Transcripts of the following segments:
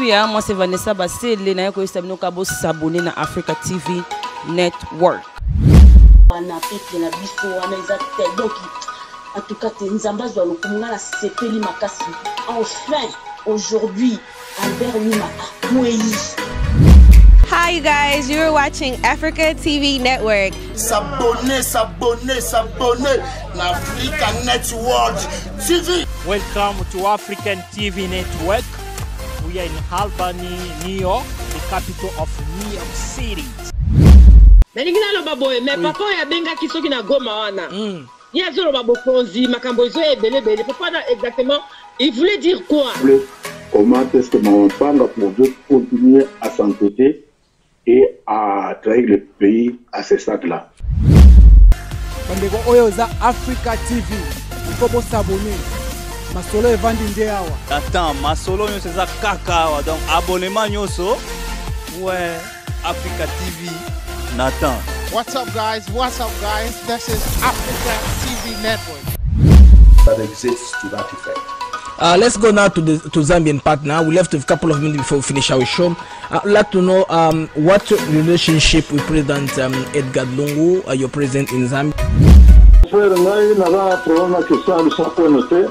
Nigeria. Moi c'est Vanessa Bassele na ko sabino kabo s'abonner na Africa TV Network. Na peuple na biso wana ezate donc en tout cas nzambazo lokumunga na sepeli makasi. Enfin aujourd'hui Albert Luma Mouei. Hi you guys, you're watching Africa TV Network. S'abonner na Africa Network TV. Welcome to African TV Network. We are in Albany, New York, the capital of New York City. Nalingina lo baboye, me papa ya benga kisoki na goma wana. Ya zolo babokonzi, makambo izo ebele. Papa exactement, il voulait dire quoi? Comment est-ce que Maman Panga pourrait continuer à s'entêter et à trahir le pays à ce stade-là? Bandeko oyo za Africa TV, il faut s'abonner. Masolo evandi ndeawa. Attends, masolo nyonso za kaka awa. Donc abonnement nyonso. Ouais, Africa TV Nathan. What's up guys? This is Africa TV Network. That exists to that effect. Let's go now to Zambian partner. We left a couple of minutes before we finish our show. I'd like to know what relationship with President Edgar Lungu, your president in Zambia. Frère, n'a problème que ça, le sang point noté.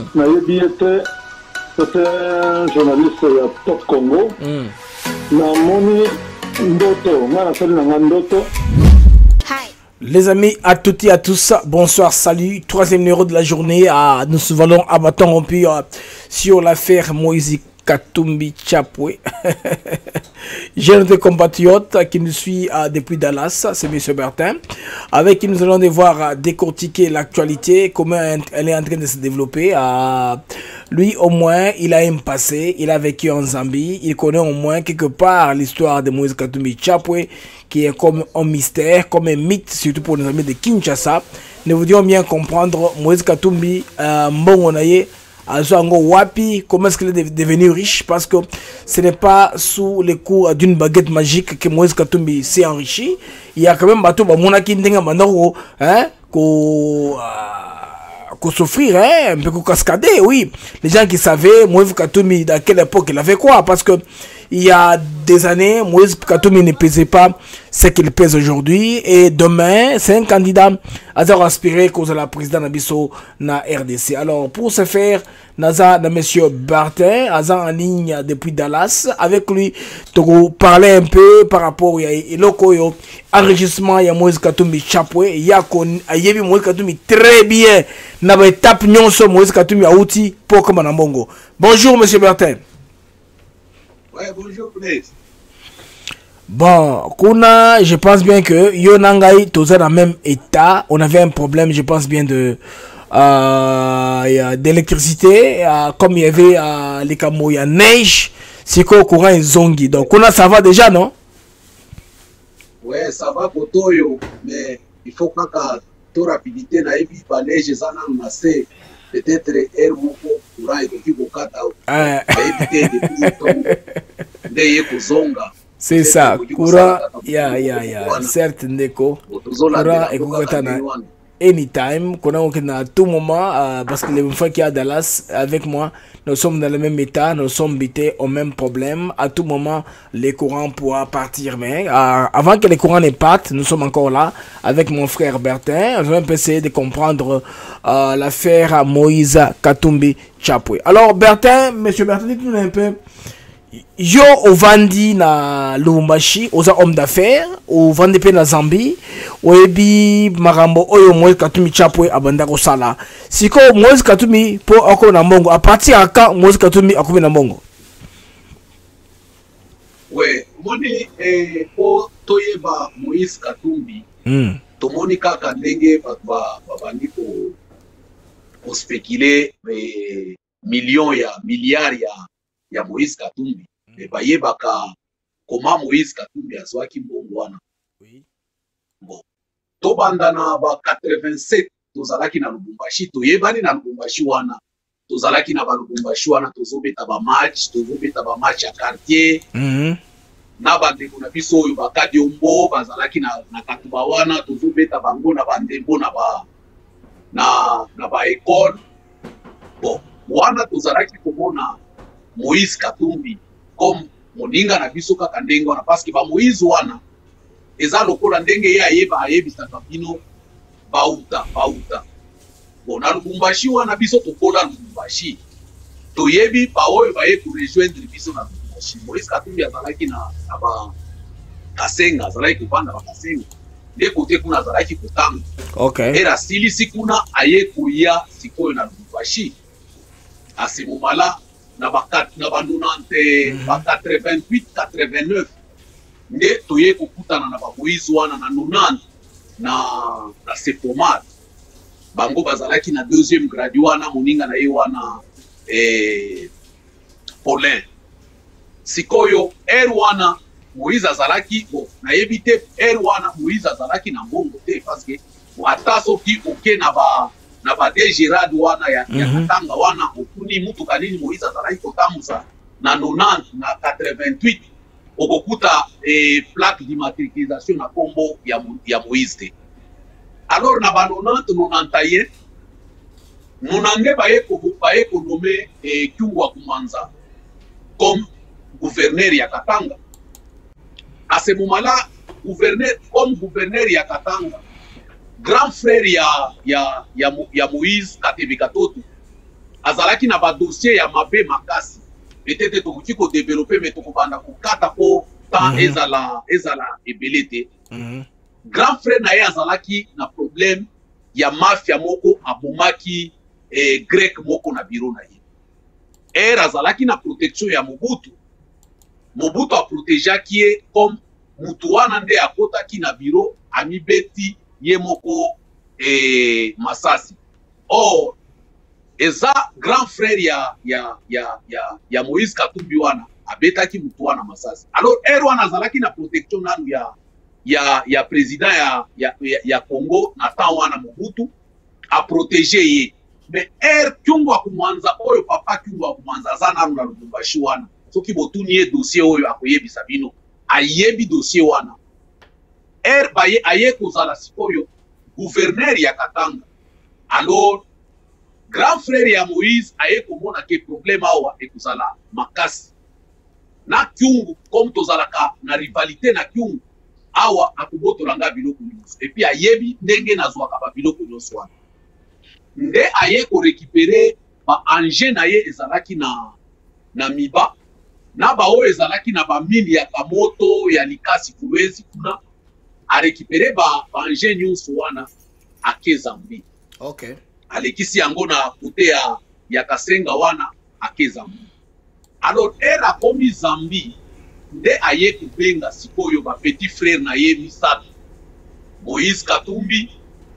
C'était un journaliste de Top Congo. Namoni Ndoto, Ndoto. Les amis, à toutes et à tous, bonsoir, salut. Troisième numéro de la journée. Nous allons à bâton rompu sur l'affaire Moïse Katumbi Chapwe. J'ai notre compatriote qui nous suit depuis Dallas, c'est M. Bertin, avec qui nous allons devoir décortiquer l'actualité, comment elle est en train de se développer. Lui, au moins, il a un passé, il a vécu en Zambie, il connaît au moins quelque part l'histoire de Moïse Katumbi Chapwe, qui est comme un mystère, comme un mythe, surtout pour nos amis de Kinshasa. Nous voudrions bien comprendre Moïse Katumbi Mbongonaye, Wapi, comment est-ce qu'il est devenu riche, parce que ce n'est pas sous les coups d'une baguette magique que Moïse Katumbi s'est enrichi. Il y a quand même bateau Monaki Ndenga Manoro, qu'on souffrir, un peu qu'on cascader, oui. Les gens qui savaient Moïse Katumbi dans quelle époque il avait quoi, parce que il y a des années, Moïse Katumbi ne pesait pas ce qu'il pèse aujourd'hui, et demain, c'est un candidat à aspirer cause de la présidente Nabiso na RDC. Alors, pour ce faire, Naza de monsieur Bertin, en ligne depuis Dallas, avec lui, tu parler un peu par rapport à l'enregistrement, il y a Moïse Katumbi Chapwe, il y a Moïse Katumbi très bien, n'a pas étape nyonso Moïse Katumbi a outil pour comme un bongo. Bonjour monsieur Bertin. Ouais, bonjour, Blaise. Bon, Kuna, je pense bien que Yonangai, tous dans le même état. On avait un problème, je pense bien, d'électricité. Comme il y avait les camos, il y a neige. C'est quoi, courant et zongi. Donc, Kuna, ça va déjà, non? Ouais, ça va pour toi, mais il faut que tu rapidité, la neige, ça n'a pas peut-être air moko courant et qui vous kata c'est ça courant ya certes ndeko courant et kokatana anytime à tout moment parce que les fois qu'il y a Dallas avec moi, nous sommes dans le même état, nous sommes bités au même problème. À tout moment, les courants pourront partir. Mais avant que les courants ne partent, nous sommes encore là avec mon frère Bertin. Je vais essayer de comprendre l'affaire Moïse Katumbi Chapwe. Alors Bertin, monsieur Bertin, dites-nous un peu. Yo au vandi na Lubumbashi, aux hommes d'affaires, au vandi pe na Zambie, au ebi marambo oyo Moïse Katumbi Chapwe abanda ko sala. Siko Moïse Katumbi po ako na mbongo, à partir à quand Moïse Katumbi akomi na mbongo? Ouais, moni po toyeba Moïse Katumbi. Tomoni kaka ndenge babandi ko spéculer millions milliards ya Moïse Katumbi. Mais bayebaka comment Moïse Katumbi azwaki mbongo wana. Oui. Bon. Tobanda na ba 87 tozalaki na Lubumbashi, toyebani na Lubumbashi wana. Tozalaki na ba Lubumbashi wana tozobeta ba match ya quartier. Na bandeko na biso oyo bakadi ombo bazalaki na katuba wana tozobeta bango na bandembo na ba école. Bon, wana tozalaki komona Moïse Katumbi comme moninga na biso kaka ndenge wana parce que ba Moïse wana eza lokola ndenge ye ayebisaka bino bauta bon na Lubumbashi wana biso tokola Lubumbashi toyebi baoyo baye ku rejoindre biso na Lubumbashi. Moïse Katumbi azalaki na ba Kasenga, azalaki kuvanda ba Kasenga nde kote kuna azalaki kotanga. Okay. Era silisi kuna aye kuya sikoyo na Lubumbashi asemomala na ba 90 ba 88 89 nde toye kokutana na ba Moïse wana na 90 na Sepomade bango bazalaki na deuxième grade wana moninga na ye wana Paulin sikoyo wana Moïse azalaki bon nayebi te wana Moïse azalaki na mbongo te parce que ata soki oke na ba Gerard wana ya Katanga wana okuni mutuka nini Moïse azalaki kotamusa na 90 na 88 okokuta plaque d'immatriculation na kombo ya Moïse te. Alors na ba 90 91 Monange baye ko nommer Kyungwa Kumanza comme gouverneur ya Katanga. À ce moment-là, gouverneur ya Katanga, grand frère ya Moïse Katebe Katoto, azalaki na ba dossier ya mabe makasi. Peut-être tokoki ko développer mais tokobanda ko kata ko temps ezala ebelete. Grand frère na ye azalaki na problème ya mafia moko abomaki grec moko na biro na ye. Azalaki na protection ya Mobutu. Mobutu a protégaki ye comme mutu wana nde akotaki na biro amibeti ye moko Masasi. Or eza grand frère ya Moïse Katumbi wana abetaki mutu wana Masasi. Alors wana azalaki na protection nanu ya président ya Congo na temps wana Mobutu a protéger ye. Mais Kyungwa Kumanza oyo papa Kyungwa Kumanza zana na Lubumbashi wana soki botuni ye dossier oyo akoyebisa bino ayebi dossier wana baye aye kozala sikoyo gouverneur ya Katanga. Alors grand frère ya Moïse aye komona ke problème awa ekozala makasi na Kyungu comme tozalaka na rivalité na Kyungu awa akobotolanga biloko nyonso et puis ayebi ndenge nazwaka ba biloko nyonso wana nde aye ko récupérer ba engin na ye ezalaki na Miba na ba oyo ezalaki na ba mine ya Kamoto ya Likasi Kolwezi kuna a récupérer ba engin nyonso wana ake Zambie. Okay. Alekisi yango na kote ya Kasenga wana ake Zambie. Alors era komi Zambie nde aye kubenga sikoyo ba petit frère na ye misato Moïse Katumbi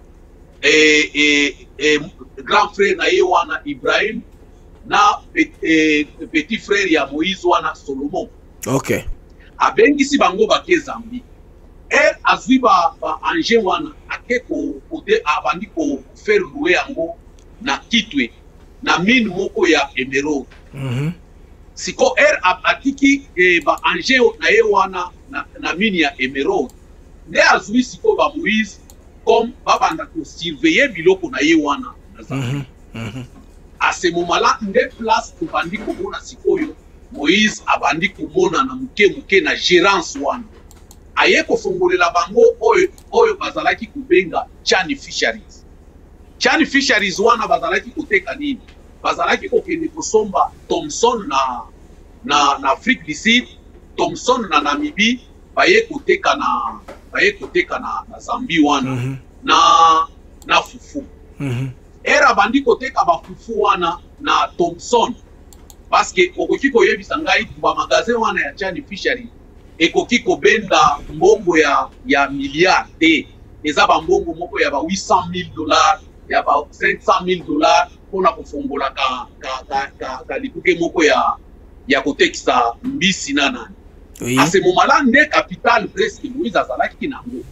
grand frère na ye wana Ibrahim na petit frère ya Moïse wana Solomon. Okay. Abengisi bango bake Zambie. Azwi ba engin wana ake kote abandi ko faire louer yango na Kitwe na mine moko ya Emerald. Siko atiki ba engin na ye wana na mine ya Emerald. Nde azwi siko ba Moïse comme babanda ko surveiller biloko na ye wana na Zambie. À ce moment-là, nde place tobandi komona sikoyo Moïse abandi komona na muke na gérance wana. Aye kofongolela bango oyo bazalaki kubenga Chani Fisheries. Chani Fisheries wana bazalaki koteka nini? Bazalaki kokende kosomba Thomson na Afrique du Sud, Thomson na Namibie, baye koteka na Zambie wana na fufu. Era bandi koteka ba fufu wana na Thomson parce que okoki koyebisa ngai ba magasin wana ya Chani Fisheries ekoki kobenda mbongo ya milliard te eza ba mbongo moko ya ba $800,000 ya ba $500,000 pona kofongola ka lipuke moko ya kotekisa mbisi na nani. Oui. À ce moment-là nde capital presque Moïse azalaki nango.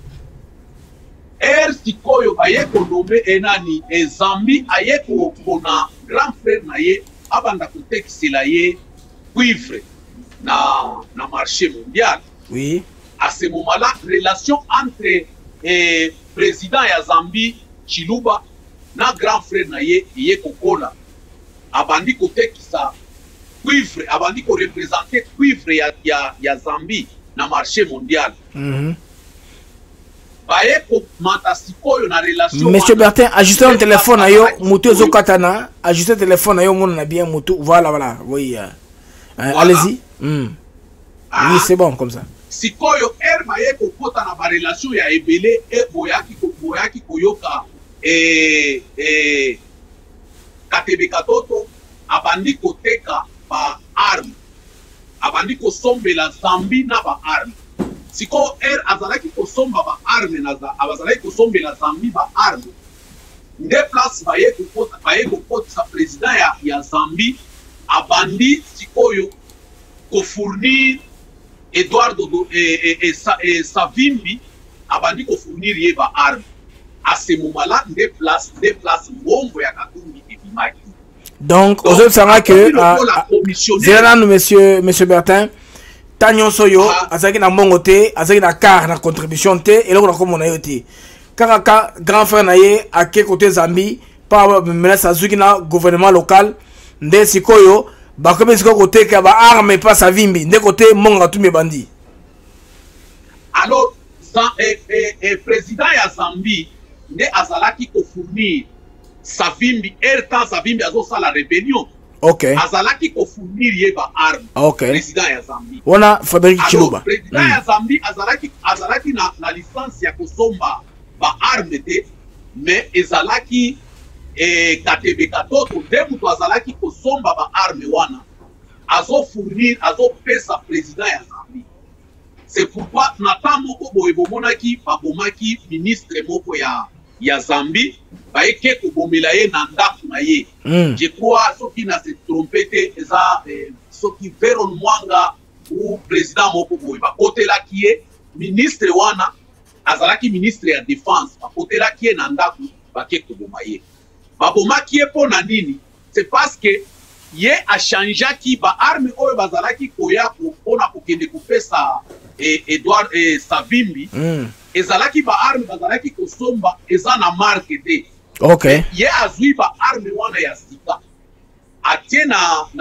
Sikoyo baye konome enani Zambie aye kona grand frère na ye abanda kotekisela ye cuivre na marché mondial. Oui. À ce moment-là, relation entre président ya Zambie Chiluba na grand frère na ye kokola abandi kotekisa cuivre abandi ko représenter cuivre offre ya Zambie na marché mondial. Baye komata sikoyo na relation. Monsieur Bertin, ajustez un téléphone à yo, mutu zo katana, ajustez le téléphone à yo, mon bien mutu. Voilà, oui. Allez-y. Oui, c'est bon comme ça. Sikoyo baye kokota na ba relation ya ebele boyaki koyoka Katebe Katoto abandi koteka ba arme, abandi kosombela Zambie na ba arme. Siko azalaki kosomba ba arme abazalaki kosombela Zambie ba arme. Nde place baye kokota sa président ya Zambie abandi sikoyo kofournir Eduardo Savimbi abandi kofournir ye ba arme. À ce moment-là, des places Mbongo ya Katumbi et Bimaki. Donc, aux autres, ça va que monsieur Bertin, Tanyon Soyo, Azaki na Mbongo te, Azaki na car na contribution te, et là on a comme on a été. Karaka, grand frère naye, à quel côté Zambie, par menace Azuki na gouvernement local, Nde Sikoyo, Bakobe Siko côté qui a arme et pas sa vimbi, Nde côté Mbongo tous mes bandits. Alors, président ya Zambie, Nde azalaki ko fournir Savimbi quand Savimbi azo la rébellion. OK. Azalaki ko fournir ye ba arme. OK. Président ya Zambie. Wana Frédéric Chiluba. Président ya Zambie azalaki na licence ya kosomba ba arme te, mais ezalaki Katebe Katoto de mutu azalaki kosomba ba arme wana. Azo fournir azo pesa président ya Zambie. C'est pourquoi Nathan Moko Boemonaki babomaki ministre moko ya Zambie baeke kobomela ye na ndako na ye. Je crois soki na se trompete eza soki Veron Mwanga ou président moko boye bakotelaki ye ministre wana azalaki ministre ya défense bakotelaki ye na ndako bake koboma ye. Babomaki ye pona nini? C'est parce que ye achangeaki ba arme oyo bazalaki koya pona kokende kopesa Edouard Savimbi. Ezalaki ba arme bazalaki kosomba eza na marque de. OK. Ye azui ba arme wana ya sika. Atie na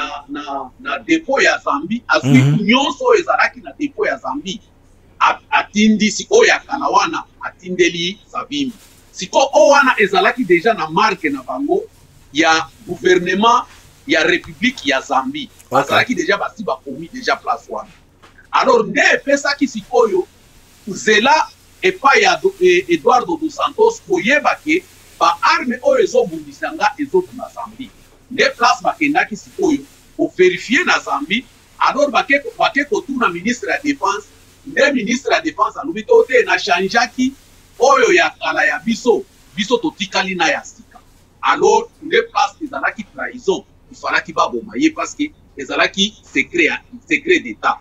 dépôt ya Zambie, azui nyonso ezalaki na dépôt ya Zambie. Atindi siko ya kalawana atindeli Savimbi. Siko o wana ezalaki déjà na marque na bango ya gouvernement ya République ya Zambie. Azalaki déjà basi ba komi déjà place wana. Alors, nde pesaki sikoyo zela epa ya Eduardo dos Santos koyebake ba arme oyo ezobundisanga ezobima Zambie. Nde place bakendaki sikoyo vérifier na Zambie, alors bake kotuna ministre ya défense, nde ministre ya défense alobi te na changeaki oyo ya kala ya biso totikali na ya sika. Alors, nde place ezalaki trahison, ifalaki baboma ye parce que ezalaki secret d'état.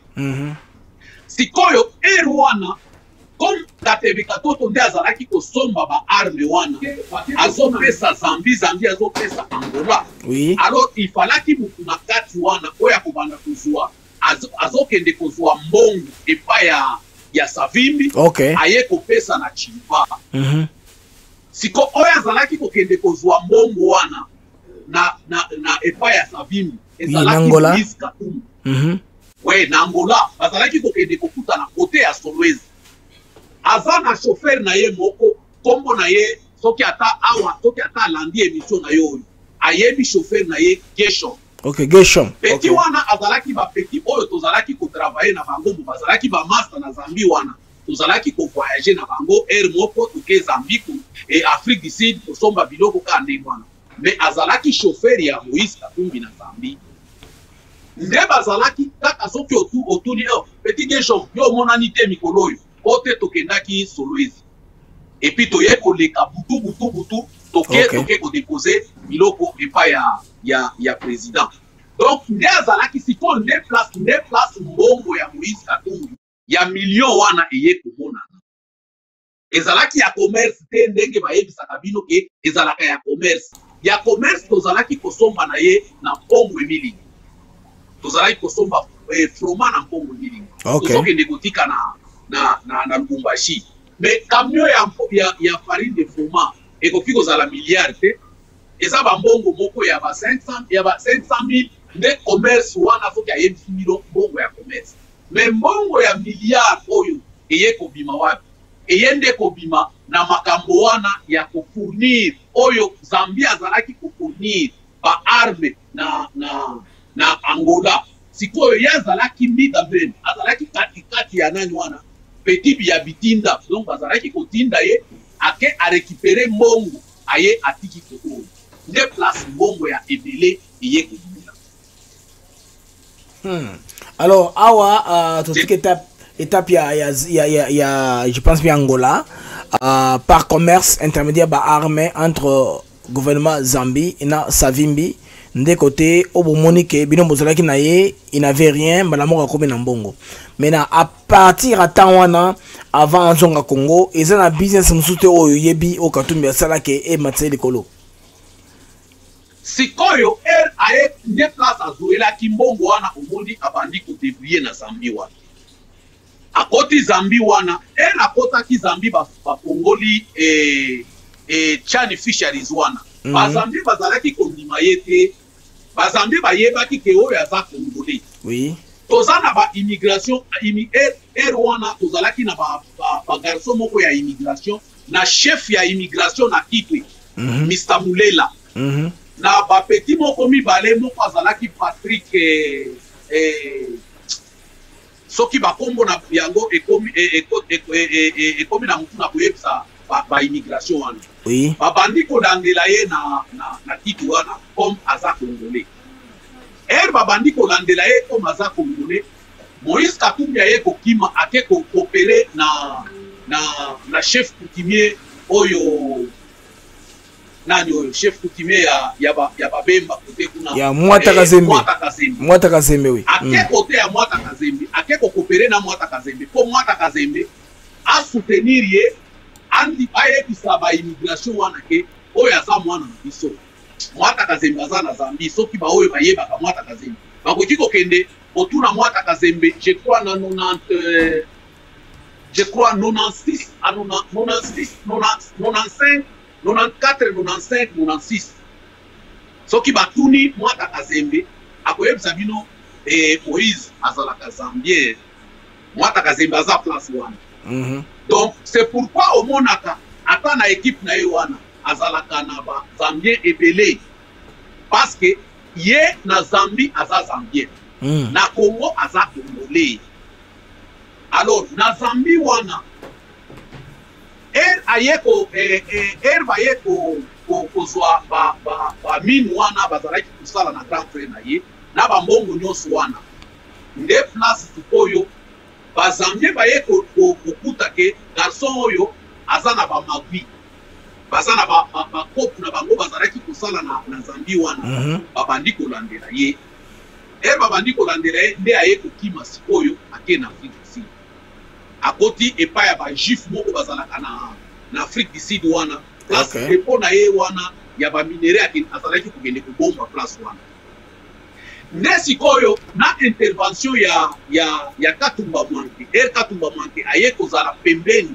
Sikoyo wana comme Katebe Katoto nde azalaki kosomba ba arme wana azopesa Zambie azopesa Angola. Oui. Alors il falaki mutu na kati wana oya kobanda kuzwa azokende kozwa mbongo epa ya Savimbi. OK. Aye kopesa na Chimba. Siko oya azalaki kokende kozwa mbongo wana na epa ya Savimbi ezalaki Moïse Katumbi. Ouais, na Angola bazalaki kokende kokuta na kote ya Solwezi. Aza na chauffeur na ye moko kombo na ye soki ata landi émission na yo ayebi chauffeur na ye Geshon. OK, Geshon. Petit wana azalaki ba petit oyo tozalaki ko travailler na bango, bazalaki ba master na Zambie wana. Tozalaki ko voyager na bango moko toke Zambie et Afrique du Sud kosomba biloko ka nde wana. Mais azalaki chauffeur ya Moïse Katumbi na Zambie. Nde bazalaki kaka soki otuni petit Geshon yo monani te mikolo oyo ote tokendaki Solwezi. Et puis toye koleka butu toke ko déposer biloko epa ya président. Donc nde azalaki siko nde place mbongo ya Moïse Katumbi ya million wana eye komonana. Ezalaki ya commerce te ndenge bayebisaka bino ke ezalaka ya commerce. Ya commerce tozalaki kosomba na ye na mbongo emili. Tozalaki kosomba froma na mbongo emili. Tozokende kotika na Lubumbashi. Mais camion ya farine de froma ekoki kozala milliard te. Eza ba mbongo moko ya ba 500 000 de commerce wana foki ayebisi bino mbongo ya commerce. promesse. Mais mbongo ya milliard oyo eye kobima wapi? Eyende kobima na makambo wana ya kofournir oyo Zambia azalaki kofournir ba arme na Angola. Sikoyo yazalaki mbida bene, azalaki katikati ya nani wana petit ya bitinda, donc azalaki kotinda ye ake a récupérer mbongo aye atiki koko. Nde place mbongo ya ebele eye kobima. Alors awa tout ce qui étape je pense bien Angola par commerce intermédiaire ba armée entre gouvernement Zambie et na Savimbi de côté obomonique bino bozalaki na ye il n'avait rien malamoka comme na mbongo. Maintenant à partir à Tawana avant Zonga Congo ils ont un business musuté oyo yebi o Katumbi asala ke e matse likolo. Sikoyo aye ne place azoela kimbongo wana omondi abandi ko débrouiller na Zambie wana. Akoti Zambie wana akota ki Zambie ba Congoli Chani Fisheries wana. Ba Zambie bazalaki kondima yete. Ba Zambie ba yebaki ke oyo aza Congolais. Oui. Tozana ba immigration wana tozalaki na ba garçon moko ya immigration na chef ya immigration na Kitwe. Mr Mulela. Na ba petit moko mibale moko azalaki Patrick soki ba kombo na yango ekomi na mutu na koyebisa ba immigration wana. Oui. Ba bandi ko landela ye na Kitwe wana comme aza Congolais. Ba bandi ko landela ye comme aza Congolais. Moïse Katumbi aye ko kima ake ko coopérer na chef coutumier oyo nani oyo chef coutumier ya Babemba côté kuna ya Mwata Kazembe oui. Ake côté ya Mwata Kazembe ake ko coopérer na Mwata Kazembe pour Mwata Kazembe a soutenir ye andi aye bisaba immigration wana ke oyo aza mwana na biso. Mwata Kazembe aza na Zambie soki ba oyo bayeba ka Mwata Kazembe bakoki kokende otuna Mwata Kazembe je crois na 96 à 96 95 94 95 96 soki batuni Mwata Kazembe akoyebisa bino Moïse azalaka Zambien Mwata Kazembe aza place wana. Donc c'est pourquoi au monaka ata na équipe na wana azalaka na ba Zambien ebele parce que ye na Zambie aza Zambien na Congo aza Congolais. Alors na Zambie wana ayeko bayeko kozwa ba mine wana bazalaki kusala na grand frère na ye na ba mbongo nyonso wana nde place sikoyo ba Zambien bayeko kokuta ke garçon oyo aza na ba magui baza na ba kopu na bango bazalaki kusala na Zambie wana babandi kolandela ye babandi kolandela ye nde ayeko kima sikoyo ake na Afrique du Sud akoti epa ya ba juif moko bazalaka na Afrique du Sud wana place depo na ye wana ya ba minere ake azalaki kugende kubomba place wana nde sikoyo na intervention ya Katumba Mwanke Katumba Mwanke aye kozala pembeni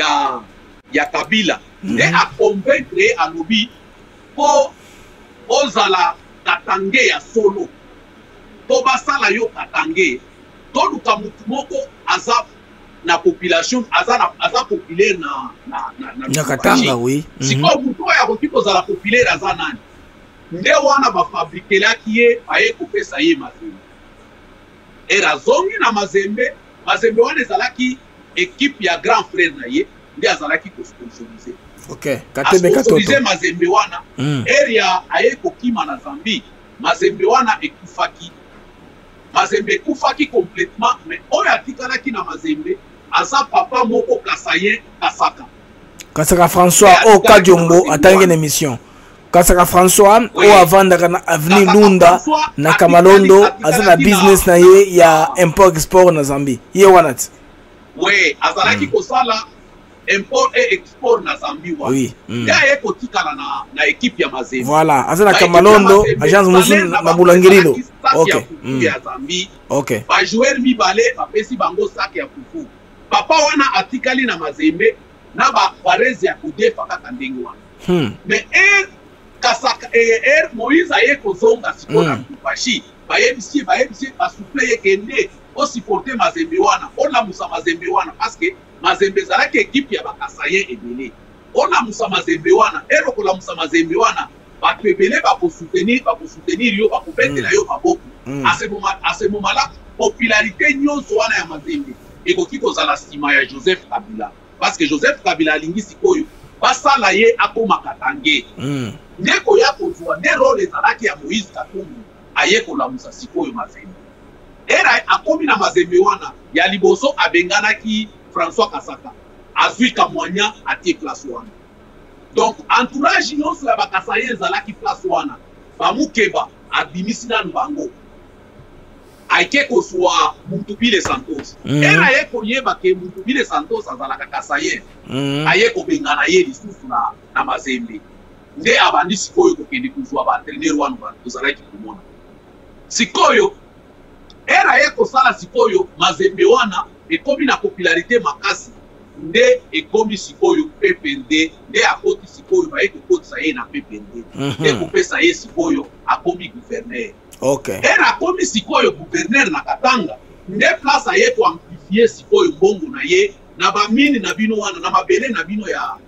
ya Kabila nde aconvaincre alobi po ozala katange ya solo to basala yo katange to luka mutu moko aza na population aza populaire na Katanga oui. Siko mutu ya kokiko zala populaire aza nani nde wana ba fabrikelaki ye aye kopesa ye Mazembe zongi na Mazembe wana ezalaki équipe ya grand frère na ye nde azalaki ko sponsoriser. OK, Katembe Katoto. Sponsoriser Mazembe wana area aye kokima na Zambie Mazembe wana ekufaki. Mazembe kufaki complètement mais oyo atikalaki na Mazembe aza papa moko Kasaye Kasaka François au Kadjombo atangi na émission. Kasaka François au avandaka na avenue Lunda na Kamalondo aza na business na ye ya import export na Zambie. Ye wanat. Oui, azalaki kosala import et export na Zambie wana. Oui. Ya ye kotikala na équipe ya Mazembe. Voilà, aza na Kamalondo agence musu na Bulangirilo. OK. Ya Zambie. OK. Ba joueur mibale bapesi bango sac ya fufu. Papa wana atikali na Mazembe na ba barezi ya kudefa kaka ndenge wana. Mais Kasaka Moïse aye kozonga sikona kupashi bayebisi basouple ye kende supporter Mazembe wana on la musa Mazembe wana parce que Mazembe zalaki équipe ya bakasaye ebele on a musa Mazembe wana eloko la musa Mazembe wana bato ebele ba soutenir yo ba kopetela yo maboko à ce moment là popularité nyonso wana ya Mazembe ekoki kozala sima ya Joseph Kabila parce que Joseph Kabila alingi sikoyo basala ye akoma katange ndeko ya kozwa ne role ezalaki ya Moïse Katumbi aye kolamusa sikoyo Mazembe era akomi na Mazembe wana ya liboso abenganaki François Kasaka azwi kamwanya atie place wana donc entourage nyonso ya bakasaye ezalaki place wana bamukeba abimisi nanu bango aike kozwa Mutubile Santos era ye koyeba ke Mutubile Santos azalaka kasaye aye kobengana ye lisusu na Mazembe nde abandi sikoyo kokende kozwa baentraîneur wana tozalaki komona sikoyo era ye kosala sikoyo Mazembe wana ekomi na popularité makasi nde ekomi sikoyo PPRD nde akoti sikoyo baye kokotisa ye na PPRD nde kopesa ye sikoyo akomi gouverneur. Okay. Era akomi sikoyo gouverneur na Katanga nde place aye ko amplifier sikoyo mbongo na ye na bamini na bino wana na mabele na bino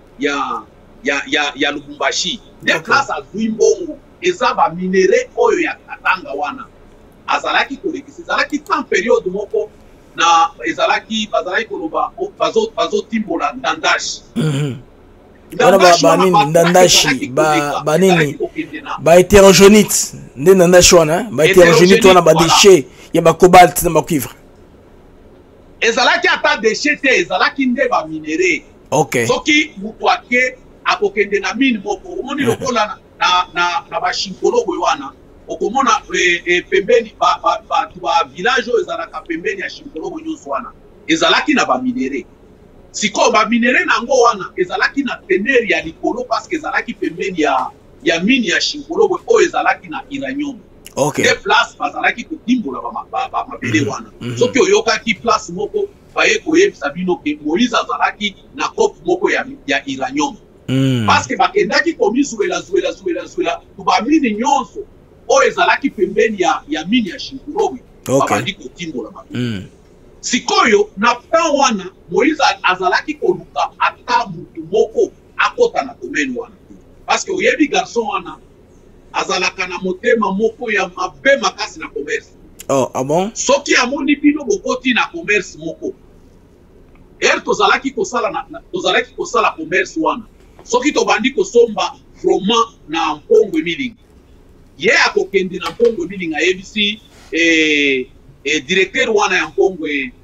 ya Lubumbashi nde place azwi mbongo eza ba minere oyo ya Katanga wana azalaki kolekisa ezalaki tant période moko na ezalaki bazalaki koloba bazo timbola ndandashi ndandashi banini ba hétérogenite nde ndandashi wana ba hétérogenite wana ba déchets ya ba cobalt na ba cuivre ezalaki ata déchets te ezalaki nde ba minere. Okay. Soki mutu ake akokende na mine moko omoni lokola na ba shinkologo wana okomona pembeni ba village ezalaka pembeni ya shinkologo nyonso wana ezalaki na ba minere siko ba minere nango wana ezalaki na teneur ya likolo parce que ezalaki pembeni ya mine ya shinkologo o ezalaki na uranium. Okay. De place bazalaki kotimbola ba mabele wana soki oyokaki place moko baye koyebisa bino ke Moïse azalaki na kope moko ya uranium parce que bakendaki komisuela zuela tubamini nyonso o ezalaki pembeni ya mini ya shinkologo babandi kotimbola mabele sikoyo na temps wana Moïse azalaki koluka ata mutu moko akota na domaine wana parce que oyebi garçon wana azalaka na motema moko ya mabe makasi na commerce. Oh, ah bon? Soki amoni bino bokoti na commerce moko tozalaki kosala commerce wana soki tobandi kosomba fromant na mpongwe milingi ye akokende na mpongwe milingi ayebisi directeur wana ya mpongwe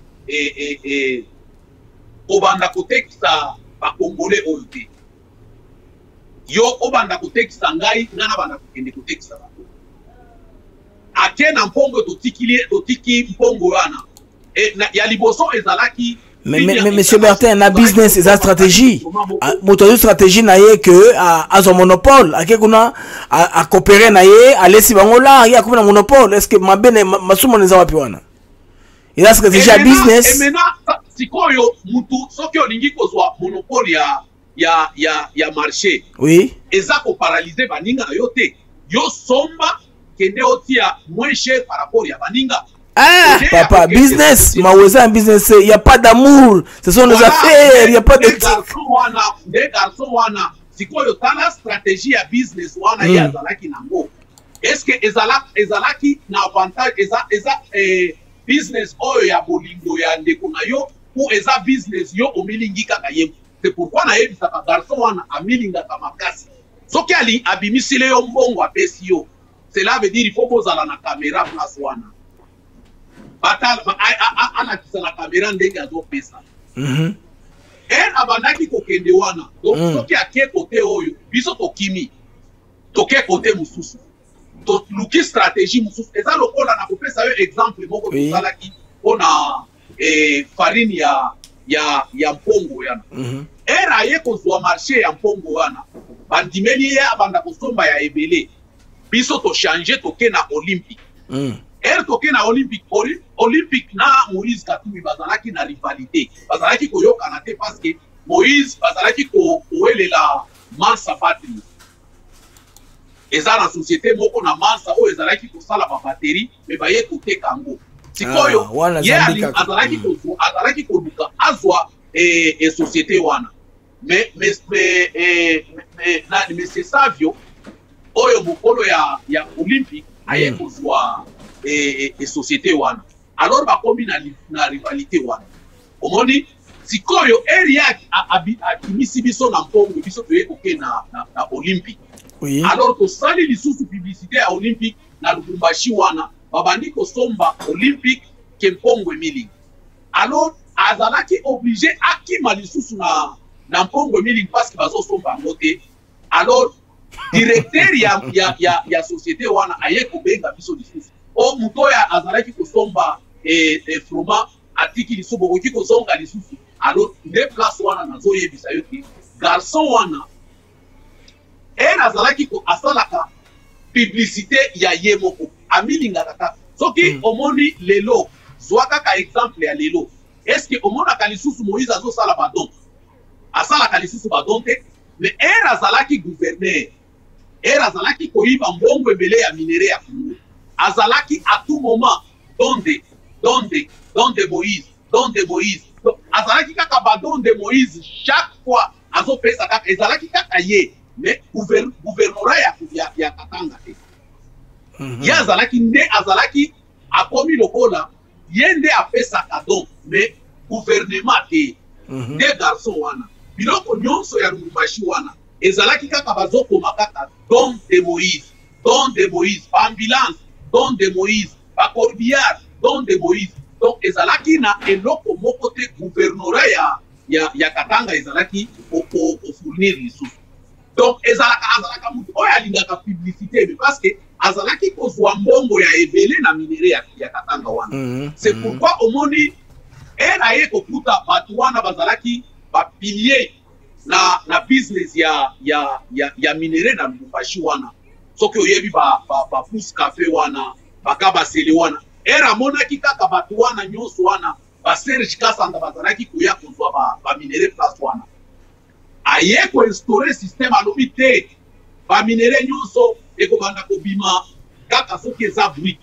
obanda kotekisa bakongole oyo te yo obanda kotekisa ngai ngana banda kokende kotekisa bako ake na mpongwe totiki mpongwe wana ya liboso ezalaki. Mais monsieur Bertin, na business et sa stratégie. Moto stratégie na ye que à son monopole, à kuna à coopérer na ye, à laisser bangola, il y a comme un monopole. Est-ce que ma bene masumo neza wapi wana? Il a stratégie à business. Et maintenant, sikoyo mutu soki olingi kozwa monopole ya marché. Oui. Eza ko paralyser baninga na yo te. Yo somba kende otia moins cher par rapport ya baninga. Ah, papa, business, Maweza un business, il n'y a pas d'amour, ce sont des affaires, il n'y a pas d'éthique. Des garçons, c'est quoi la stratégie à business, est-ce que ezalaki na avantage, business oyo ya bolingo ya ndeko na yo, ou eza business yo omilingi kaka yem. C'est pourquoi na yebisaka garçon wana amilinga kamakasi. Soki ali abimisile yo mbongo apesi yo, cela veut dire il faut bozala na caméra place wana. Anakisa na kamera ndenge azopesa abandaki kokende wana donc soki ake kote oyo biso tokimi toke kote mususu toluki stratégie mususu eza lokola na kopesa yo exemple moko tozalaki mpona farine ya mpongo yana aye kozwa marché ya mpongo wana bandimeli ye abanda kosomba ya ebele biso tochange toke na olympique toke na Olympique na Moïse Katumbi bazalaki na rivalité bazalaki koyokana te parce que Moïse bazalaki kowelela Mansa batterie eza na société moko na Mansa oyo ezalaki kosala ba batterie mais baye kote kango sikoyo ye azalaki koluka azwa société wana mais c'est savio oyo mokolo ya olympique aye kozwa société wana alors bakomi na rivalité wana omoni sikoyo area akimisi biso na mpongo biso toye koke na olympique alors tosali lisusu publicité ya olympique na Lubumbashi wana babandi kosomba olympique ke mpongo emilingi alors azalaki obligé akima lisusu na mpongo emilingi parce que bazosomba yango te alors directeur ya société wana aye kobenga biso lisusu o muto oyo azalaki kosomba froma atiki lisusu bokoki kozonga lisusu alors nde place wana nazoyebisa yo te garçon wana azalaki asalaka publicité ya ye moko amilingaka kaka soki omoni lelo zwa kaka exemple ya lelo est-ce que omonaka lisusu Moïse azosala badon asalaka lisusu badon te mais azalaki gouverneur azalaki koyiba mbongo ebele ya minere ya Congo azalaki à tout moment donde Moïse azalaki kaka badon de Moïse chaque fois azopesa kaka ezalaki kaka ye mais gouvernorat ya Katanga te ye azalaki akomi lokola ye nde apesaka don mais gouvernement te nde garçon wana biloko nyonso ya Lubumbashi wana ezalaki kaka bazokoma kaka don de Moïse ambulance don de Moïse bacorbillard don de Moïse donc ezalaki na eloko moko te gouvernorat ya Katanga ezalaki fournir lisusu donc azalaka mutu oyo alingaka publicité mais parce que azalaki kozwa mbongo ya ebele na minere ya Katanga wana c'est pourquoi omoni aye kokuta bato wana bazalaki bapilier na business ya minere na Lubumbashi wana soki oyebi pousse café wana bakabasele wana amonaki kaka bato wana nyonso wana Serge Kasanda bazalaki koya kozwa minere place wana aye koinstaurer système alobi te minere nyonso ekobanda kobima kaka soki eza brut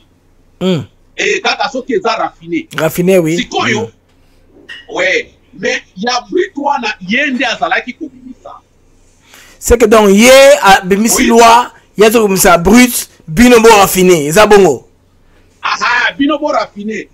kaka soki eza raffiné oui sikoyo ouais mais ya brut wana ye nde azalaki kobimisa c'est que donc ye abimisi loi ya to komisa brut bino bo raffiné eza bongo bino bo raffiné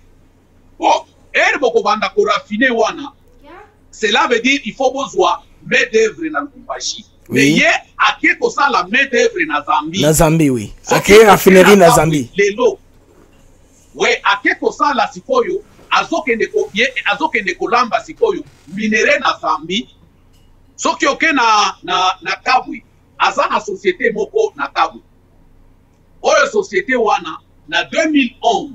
bokobanda ko raffiné wana cela veut dire il faut bozwa main d'œuvre na Lubumbashi mais ye ake kosala main d'œuvre na Zambie oui ake raffinerie na Zambie lelo ouais ake kosala sikoyo azokende kolamba sikoyo minere na Zambie soki oke na Kabwe aza na société moko na Kabwe oyo société wana na 2011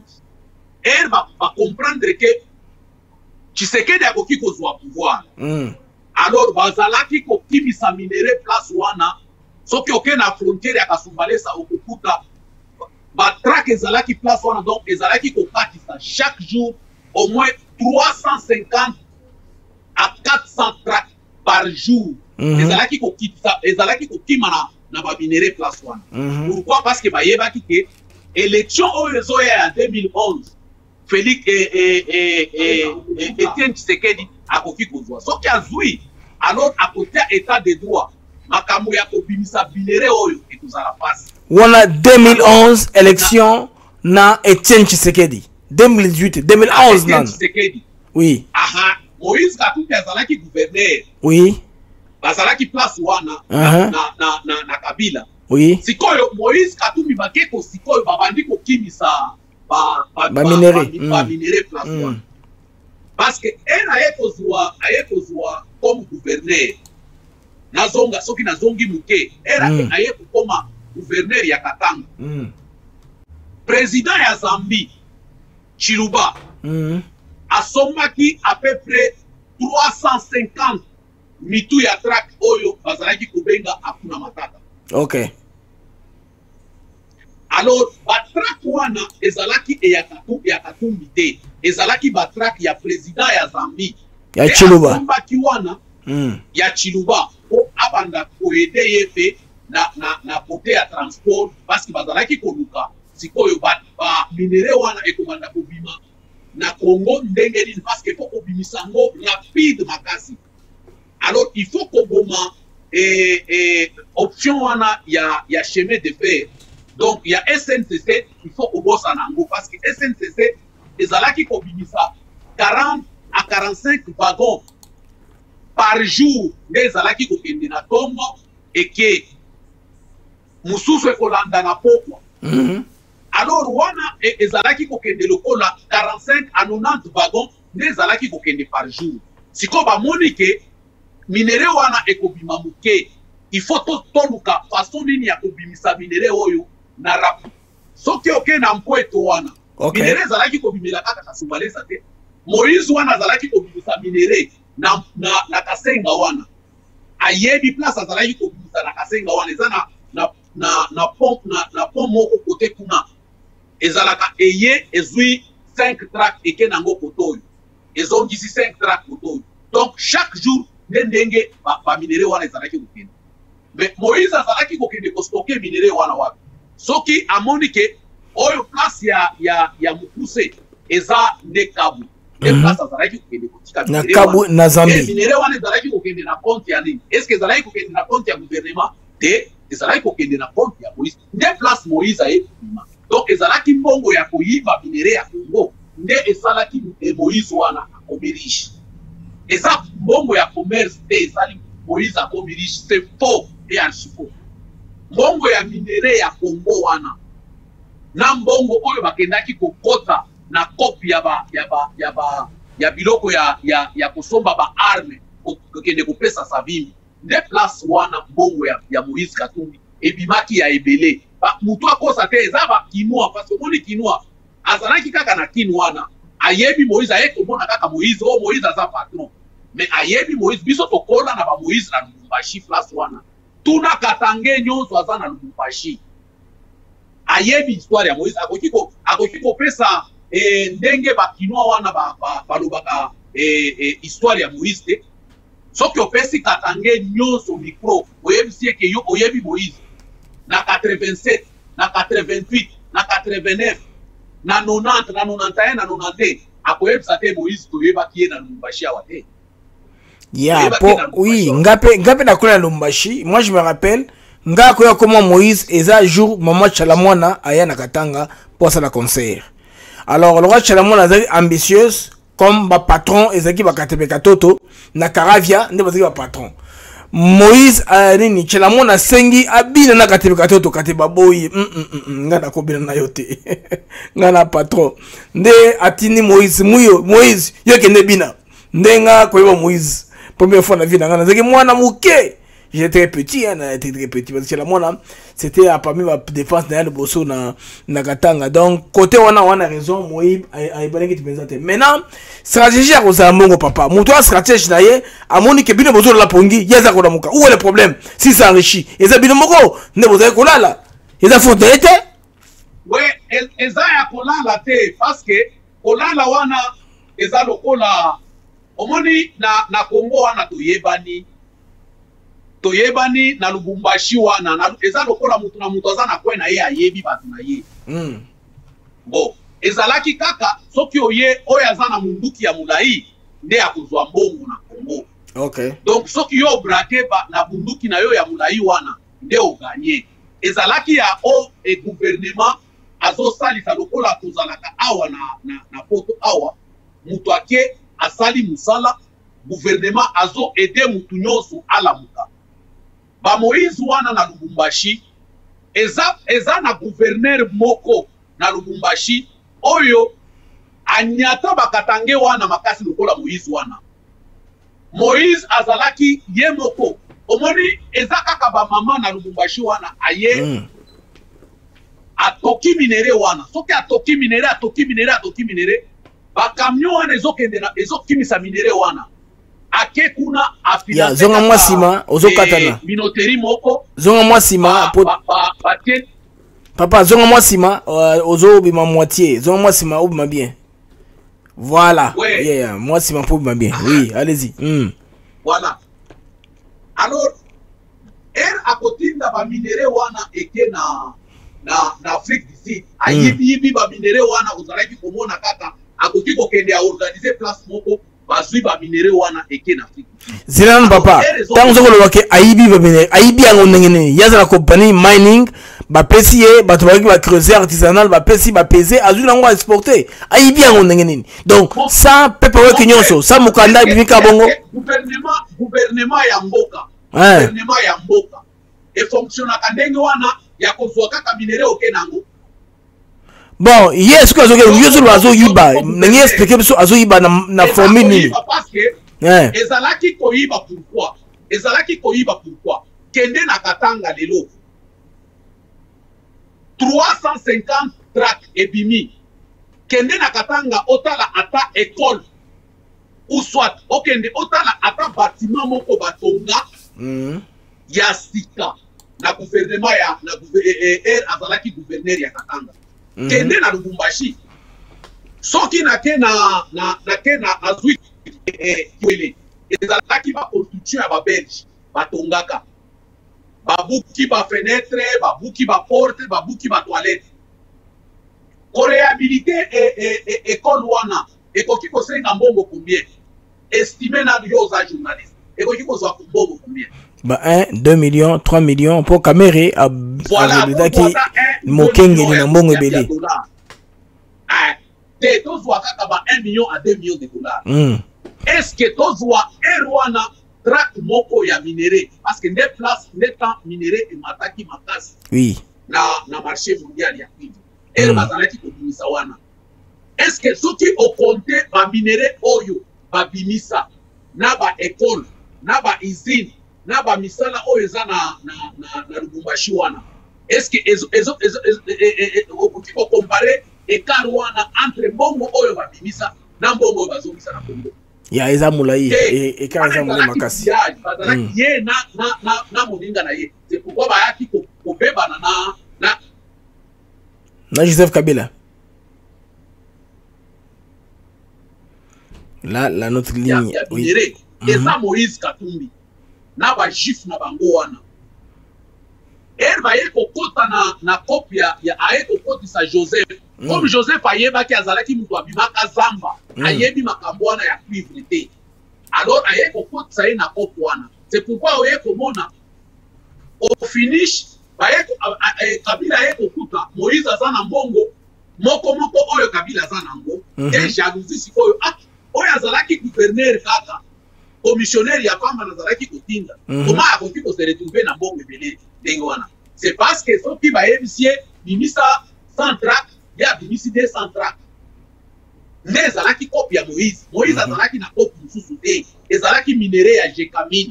va comprendre que Tshisekedi akoki kozwa pouvoir alors bazalaki kokimisa minere place wana soki oke na frontière ya Kasumbalesa okokuta batraque ezalaki place wana donc ezalaki kokatisa chaque jour au moins 350 à 400 tracts par jour ezalaki kokima na baminere place wana pourquoi parce que bayebaki ke élection oyo ezoya ya 2011 Félix Etienne Tshisekedi akoki kozwa soki azwi alors akotia état de droit makambo ya kobimisa binere oyo ekozala pasi wana 2011 élection na Etienne Tshisekedi 2018 2011 nan Tshisekedi oui Moïse Katumbi azalaki gouverneur oui bazalaki place wana na Kabila oui sikoyo Moïse Katumbi bakeko sikoyo babandi kokimisa minere place wana parce que aye kozwa comme gouverneur nazonga soki nazongi muke aye kokoma gouverneur ya Katanga président ya Zambie Chiluba asomaki à peu près 350 mitu ya track oyo bazalaki kobenga akuna matata okay alors batrack wana ezalaki ya Katumbi te ezalaki batrack ya président ya Zambie ya Chiluba asombaki wana ya Chiluba po abanda koede yepe na côté ya transport parce que bazalaki koluka sikoyo minere wana ekomanda kobima na Congo ndenge nini parce que faut kobimisa ngo rapide makasi. Alors il faut koboma option wana ya chemin de fer. Donc il y a SNCC, il faut kobosa nango parce que SNCC ezalaki kobimisa 40 à 45 wagons par jour ezalaki kokende na Congo et que mususu ekolanda na pokwa. Alors wana ezalaki kokende lokola 45 à 90 wagons ezalaki kokende par jour. Siko ba monike minere wana ekobima muke, il faut toluka façon nini ya kobimisa minere oyo na rap. Soki oke na mkweto wana minere ezalaki kobimela kaka Kasumbalesa te. Moïse wana azalaki kobimisa minere na Kasenga wana. Ayebi place azalaki kobimisa na Kasenga wana eza na pompe moko kote kuna. Ezalaka eye ezui 5 tracts eke nango kotoyo. Ezongisi 5 tracts kotoyo. Donc chaque jour ndenge ba minere wana ezalaki kokende. Mais Moïse azalaki kokende ko stocker minere wana wapi. Soki amoni ke oyo place ya mukuse eza ndekabu. Place azalaki kokende kotika minere wana. Kabu na Zambie. Minere wana ezalaki kokende na compte ya nini? Est-ce que ezalaki kokende na compte ya gouvernement? Te ezalaki kokende na compte ya Moïse. Nde place Moïse ayebima. Donc ezalaki mbongo ya koyiba minere ya Congo. Nde ezalaki Moïse wana akomirishi. Eza mbongo ya commerce te ezali Moïse akomirishi. C'est faux et archi faux. Mbongo ya minere ya Congo wana na mbongo oyo bakendaki kokota na kopi ya biloko ya kosomba ba arme kokende kopesa Savimbi. Nde place wana mbongo ya Moïse Katumbi ebimaki ya ebele. Mutu akosa te eza ba kinwa parce que moni kinwa azalaki kaka na kinwa wana ayebi Moïse ayeko mona kaka Moïse Moïse aza patron. Mais ayebi Moïse biso tokola na ba Moïse na Lubumbashi place wana. Tuna Katange nyonso aza na Lubumbashi. Ayebi histoire ya Moïse akoki kopesa ndenge ba kinwa wana balobaka histoire ya Moïse te. Soki opesi Katange nyonso micro oyebi sieke yo oyebi Moïse na 87 na 88 na 89 na 90 na 91 na 92 akoyebisa te Moïse toyebaki ye na Lubumbashi awa te. Oui, ngape na kola Lubumbashi. Moi je me rappelle nga koya comment Moïse eza jour maman Chalamwana aya na Katanga pour ça la concert. Alors le roi Chalamwana est ambitieuse comme ba patron ezaki ba Katebe Katoto na Karavia nde bazaki ba patron. Moïse nini Chalamwana sengi abina na Katebe Katoto Kateba boyi nga na kobina na yote. Nga na patron. Nde atini Moïse Moïse yo kende bina. Nde nga koyeba Moïse première fois dans la vie dans zaki mwana muke. J'étais petit très petit parce que la mona c'était parmi ma défense dans le bosso na Katanga. Donc côté on a raison Moïse a balé qui présente. Maintenant stratégie à Rosamongo papa. Mon toi stratégie là yé à moni ke bino bosso la pongi yaza ko muka. Où est le problème? Si ça enrichit. Eza bino moko ne bozo ko là. Eza faut été. Ouais, eza ya ko là té parce que ko là wana eza lokola omoni na Congo wana toyebani na Lubumbashi wana eza lokola mutu na mutu aza na kwe na ye ayebi batu na ye. Bon, ezalaki kaka soki oye oyo aza na munduki ya mulai nde akozwa mbongo na Congo. Okay. Donc soki yo brake na bunduki na yo ya mulai wana nde oganye. Ezalaki ya gouvernement azosalisa lokola tozalaka awa na poto awa mutu ake asali musala gouvernement azo aider mutu nyonso ala muka. Ba Moïse wana na Lubumbashi eza na gouverneur moko na Lubumbashi oyo anyata bakatange wana makasi lokola Moïse wana. Moïse azalaki ye moko omoni eza kaka ba mama na Lubumbashi wana aye atoki minere wana soki atoki minere ba camion wana ezokimisa minere wana ake kuna afina zonga mwasima ozokatana minoteri moko zonga mwasima papa zonga mwasima ozobima moitié zonga mwasima obima bien voilà mwasima pour obima bien oui allez-y voilà alors akotinda ba minere wana eke na Afrique du Sud ayibi ba minere wana ozalaki komona kaka akoki kokende a organiser place moko bazwi ba minéraux wana eke na Afrique. Zilan papa tant que le wake aibi ba minéraux aibi yango ndengene yaza la compagnie mining ba pesi ba tobaki ba creuser artisanal ba pesi ba peser azwi nango exporter aibi yango ndengene donc ça pepe wake nyonso ça mukanda bimika bongo gouvernement ya mboka gouvernement ya mboka e fonctionner ka ndenge wana ya kozwa kaka minéraux oke nango. Bon, yes, que azo yiba, n'engi expliquer biso azo yiba na formule nini. Parce que ezalaki koyiba pourquoi? Ezalaki koyiba pourquoi? Kende na Katanga lelo 350 tracts ebimi. Kende na Katanga otala ata école ou soit okende otala ata bâtiment moko batonga ya sika na gouvernement ya na azalaki gouverneur ya Katanga. Kende na Lubumbashi soki na ke na azwi kwele ezalaki ba construction ya ba belge batongaka babuki ba fenêtre babuki ba porte babuki ba toilette koréhabilité école wana ekoki kosenga mbongo combien estimé na yo za journaliste ekoki kozwa mbongo combien ba 1 2 millions 3 millions pour camérer à voilà mokenge na mbongo ebele te tozwa kaka ba 1 million à 2 millions de dollars. Est-ce que tozwa erwana tract moko ya minéré parce que des places des temps minéré et mataki makasi oui na marché mondial ya cuivre bazalaki kobimisa wana. Est-ce que soki au compter ba minéré oyo ba bimisa na ba école na ba usine na ba misala oyo eza na Lubumbashi wana est-ce que on comparer écart wana entre mbongo oyo ba bimisa na mbongo oyo bazomisa na Congo ya eza mulai écart eza mulai makasi ye na moninga na ye c'est pourquoi bayaki kobebana na Joseph Kabila la notre ligne oui eza Moïse Katumbi na ba juif na bango wana baye kokota na kopia ya aye kokotisa Joseph comme Joseph ayebaki azalaki mutu abimaka zamba ayebi makambo wana ya cuivre te alors aye kokotisa ye na kopo wana c'est pourquoi oye komona au finish baye Kabila aye kokuta Moïse aza na mbongo moko oyo Kabila aza nango et jalousie sikoyo oyo azalaki gouverneur kaka commissionnaire ya kwamba nazalaki kotinda comment akoki ko se retrouver na mbongo ebele ndenge wana c'est parce que soki bayebisie bimisa centrac ya bimisi des centrac nde ezalaki kopi ya Moïse azalaki na kopi mosusu te ezalaki minéré ya Jekamine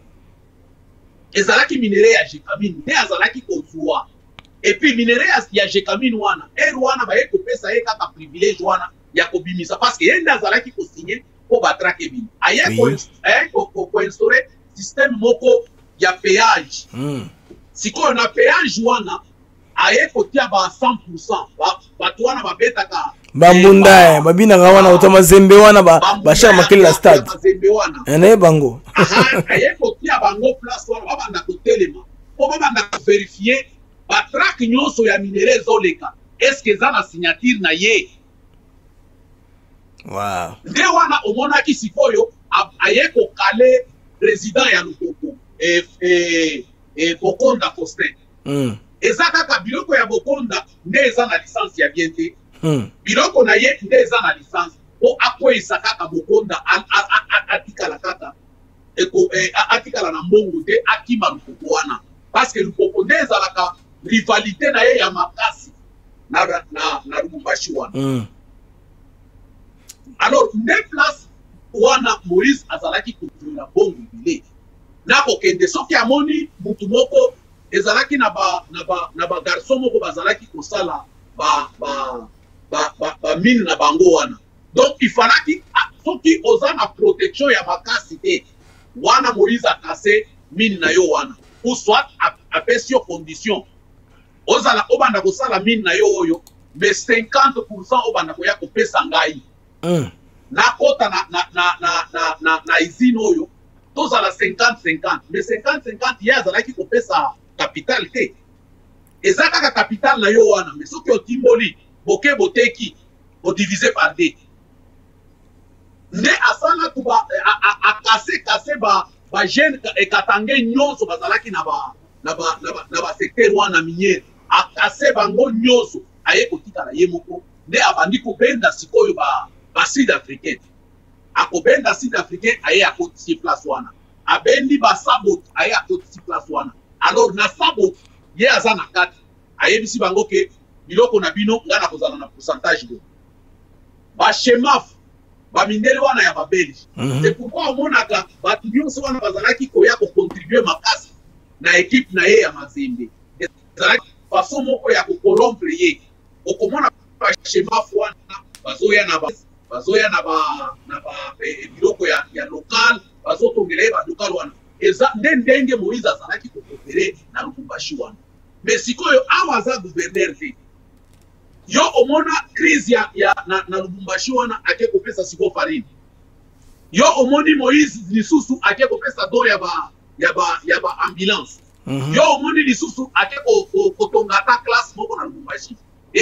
nde azalaki kozwa et puis minéré ya Jekamine wana wana baye kopesa ye kaka privilège wana ya kobimisa parce que ye nde azalaki kosigner po batrake bino aye koinstaurer système moko ya péage sikoyo na péage wana aye kotia ba 100% bato wana babetaka bambunda babinaka wana otama zembe wana bashaka makeli la stade ene bango aye kotia bango place wana babanda kotelema po babanda vérifier batrake nyonso ya minéré ezoleka est-ce que eza na signature na ye. Wow. Nde wana omonaki sikoyo aye kokale président ya Lukoko Bokonda Faustin. Eza kaka biloko ya Bokonda nde eza na licence ya bien te. Biloko na ye nde eza na licence po akwesa kaka Bokonda atikala kaka atikala na mbongo te akima Lukoko wana parce que Lukoko nde ezalaka rivalité na ye ya makasi na Lubumbashi wana. Alors, ne place wana Moïse azalaki kotunga bongo bile. Na kokende soki amoni mutu moko ezalaki na ba garçon moko bazalaki kosala ba mine na bango wana. Donc il fallait soki oza na protection ya makasi te wana Moïse a cassé mine na yo wana ou soit apesio condition ozala obanda kosala mine na yo oyo mais 50% obanda koya kopesa ngai. Na kota na izine oyo tozala 50-50 mais 50-50 ye azalaki kopesa capital te eza kaka capital na yo wana mais soki otimboli boke boteki odivise par deux akase ba jeune ekatange nyonso bazalaki na ba secteur wana miniere akase bango nyonso aye kotikala ye moko nde abandi kobenda sikoyo ba sud africain akobenda sud africain aye akotisi place wana abendi ba sabot aye akotisi place wana alors na sabot ye aza na kati ayebisi bango ke biloko na bino nga na kozala na pourcentage de ba chemaf ba mindele wana ya ba belge c'est pourquoi omonaka batu nyonso wana bazalaki koya ko contribuer makasi na équipe na ye ya Mazembe ezalaki façon moko ya ko corrompre ye okomona ba chemaf wana bazoya na ba biloko ya local bazotongela ba local wana eza ndenge Moïse azalaki ko coopérer na Lubumbashi wana mais sikoyo awa za gouverneur te yo omona crise na Lubumbashi wana ake kopesa siko farine yo omoni Moïse lisusu ake kopesa do ya ba ambulance yo omoni lisusu ake kotonga ta classe moko na Lubumbashi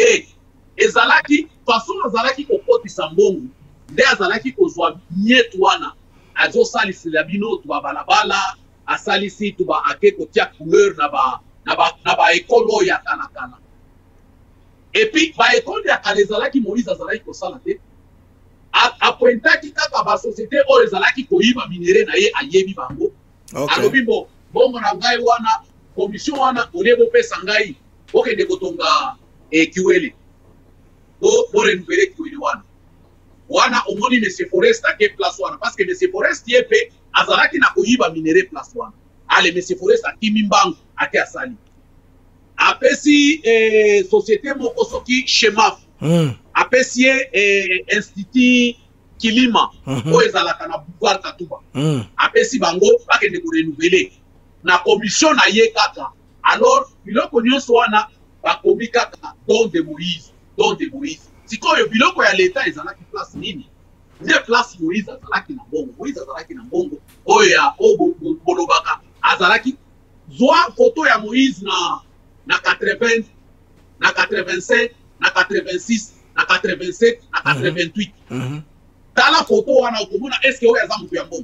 ezalaki façon azalaki kokotisa mbongo nde azalaki kozwa mietu wana azosalisila bino tuba balabala asalisi tuba ake kotia couleur na ba ekolo ya kana et puis ba ekolo ya kana ezalaki Moïse azalaki kosala te apointaki kaka ba société oyo ezalaki koyiba minere na ye ayebi bango alobi bongo na ngai wana commission wana olie bopesa ngai okende kotonga kiwele bo renouveler kiwele wana omoni monsieur Forest ake place wana parce que monsieur Forest yepe azalaki na koyiba minere place wana ale monsieur Forest akimi mbangu ake asali apesi société moko soki chemaf apesi institut Kilima oyo ezalaka na Boulevard Katuba apesi bango bakende ko renouveler na commission na ye kaka alors biloko nyonso wana bakomi kaka don de Moïse sikoyo biloko ya leta ezalaki place nini nde place Moïse azalaki na mbongo oyo ya bolobaka azalaki zwa photo ya Moïse na 80 na 85 na 86 na 87 na 88 tala photo wana okomona eske oyo aza mutu ya mbongo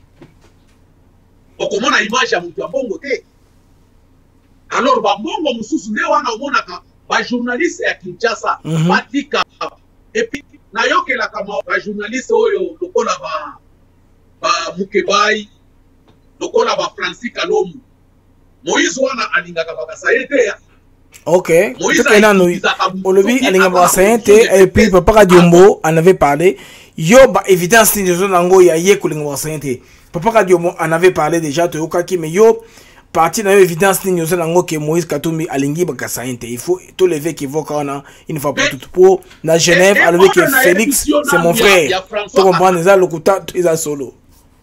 okomona image ya mutu ya mbongo te alors ba mbongo mususu nde wana omonaka ba journaliste ya Kinshasa batika et puis na yokela kama ba journaliste oyo lokola ba Mukebai lokola ba Francis Kalombo Moïse wana alingaka bakasayete ya ok olobi alingaka bakasayete et puis Papa Diombo en avait parlé yo ba évidence ni zo nango ya ye kolinga bakasayete Papa Diombo en avait parlé déjà to yokaki mais yo parti na évidence ni zo nango que Moïse Katumbi alingi bakasayete il faut tout lever qui voit quand une fois pour toutes pour na Genève alobi que Félix c'est mon frère tu comprends les lokuta ils solo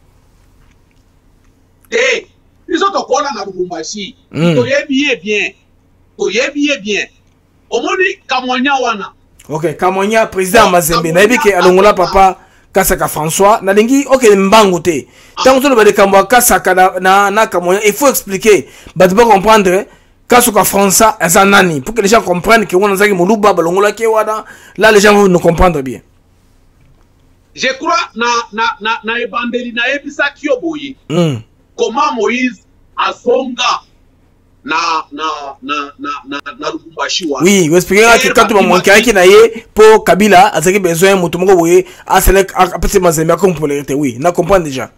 ils ont encore na Lubumbashi toyebi bien omoni Kamonya wana ok Kamonya président Mazembe na yebi ke alongola papa Kasaka François na lingi ok mbangu te tant que le kamwa Kasaka na Kamonya il faut expliquer ba tu peux comprendre Kasaka François est un nani pour que les gens comprennent que on a zaki moluba balongola ke wana là les gens vont nous comprendre bien je crois na ebandeli na ebisa kioboye comment Moïse azonga na Lubumbashi wana oui vous expliquez que quand tu manquer qui na ye pour Kabila azaki besoin mutu moko boye a select apesi Mazembe comme popularité oui na comprendre déjà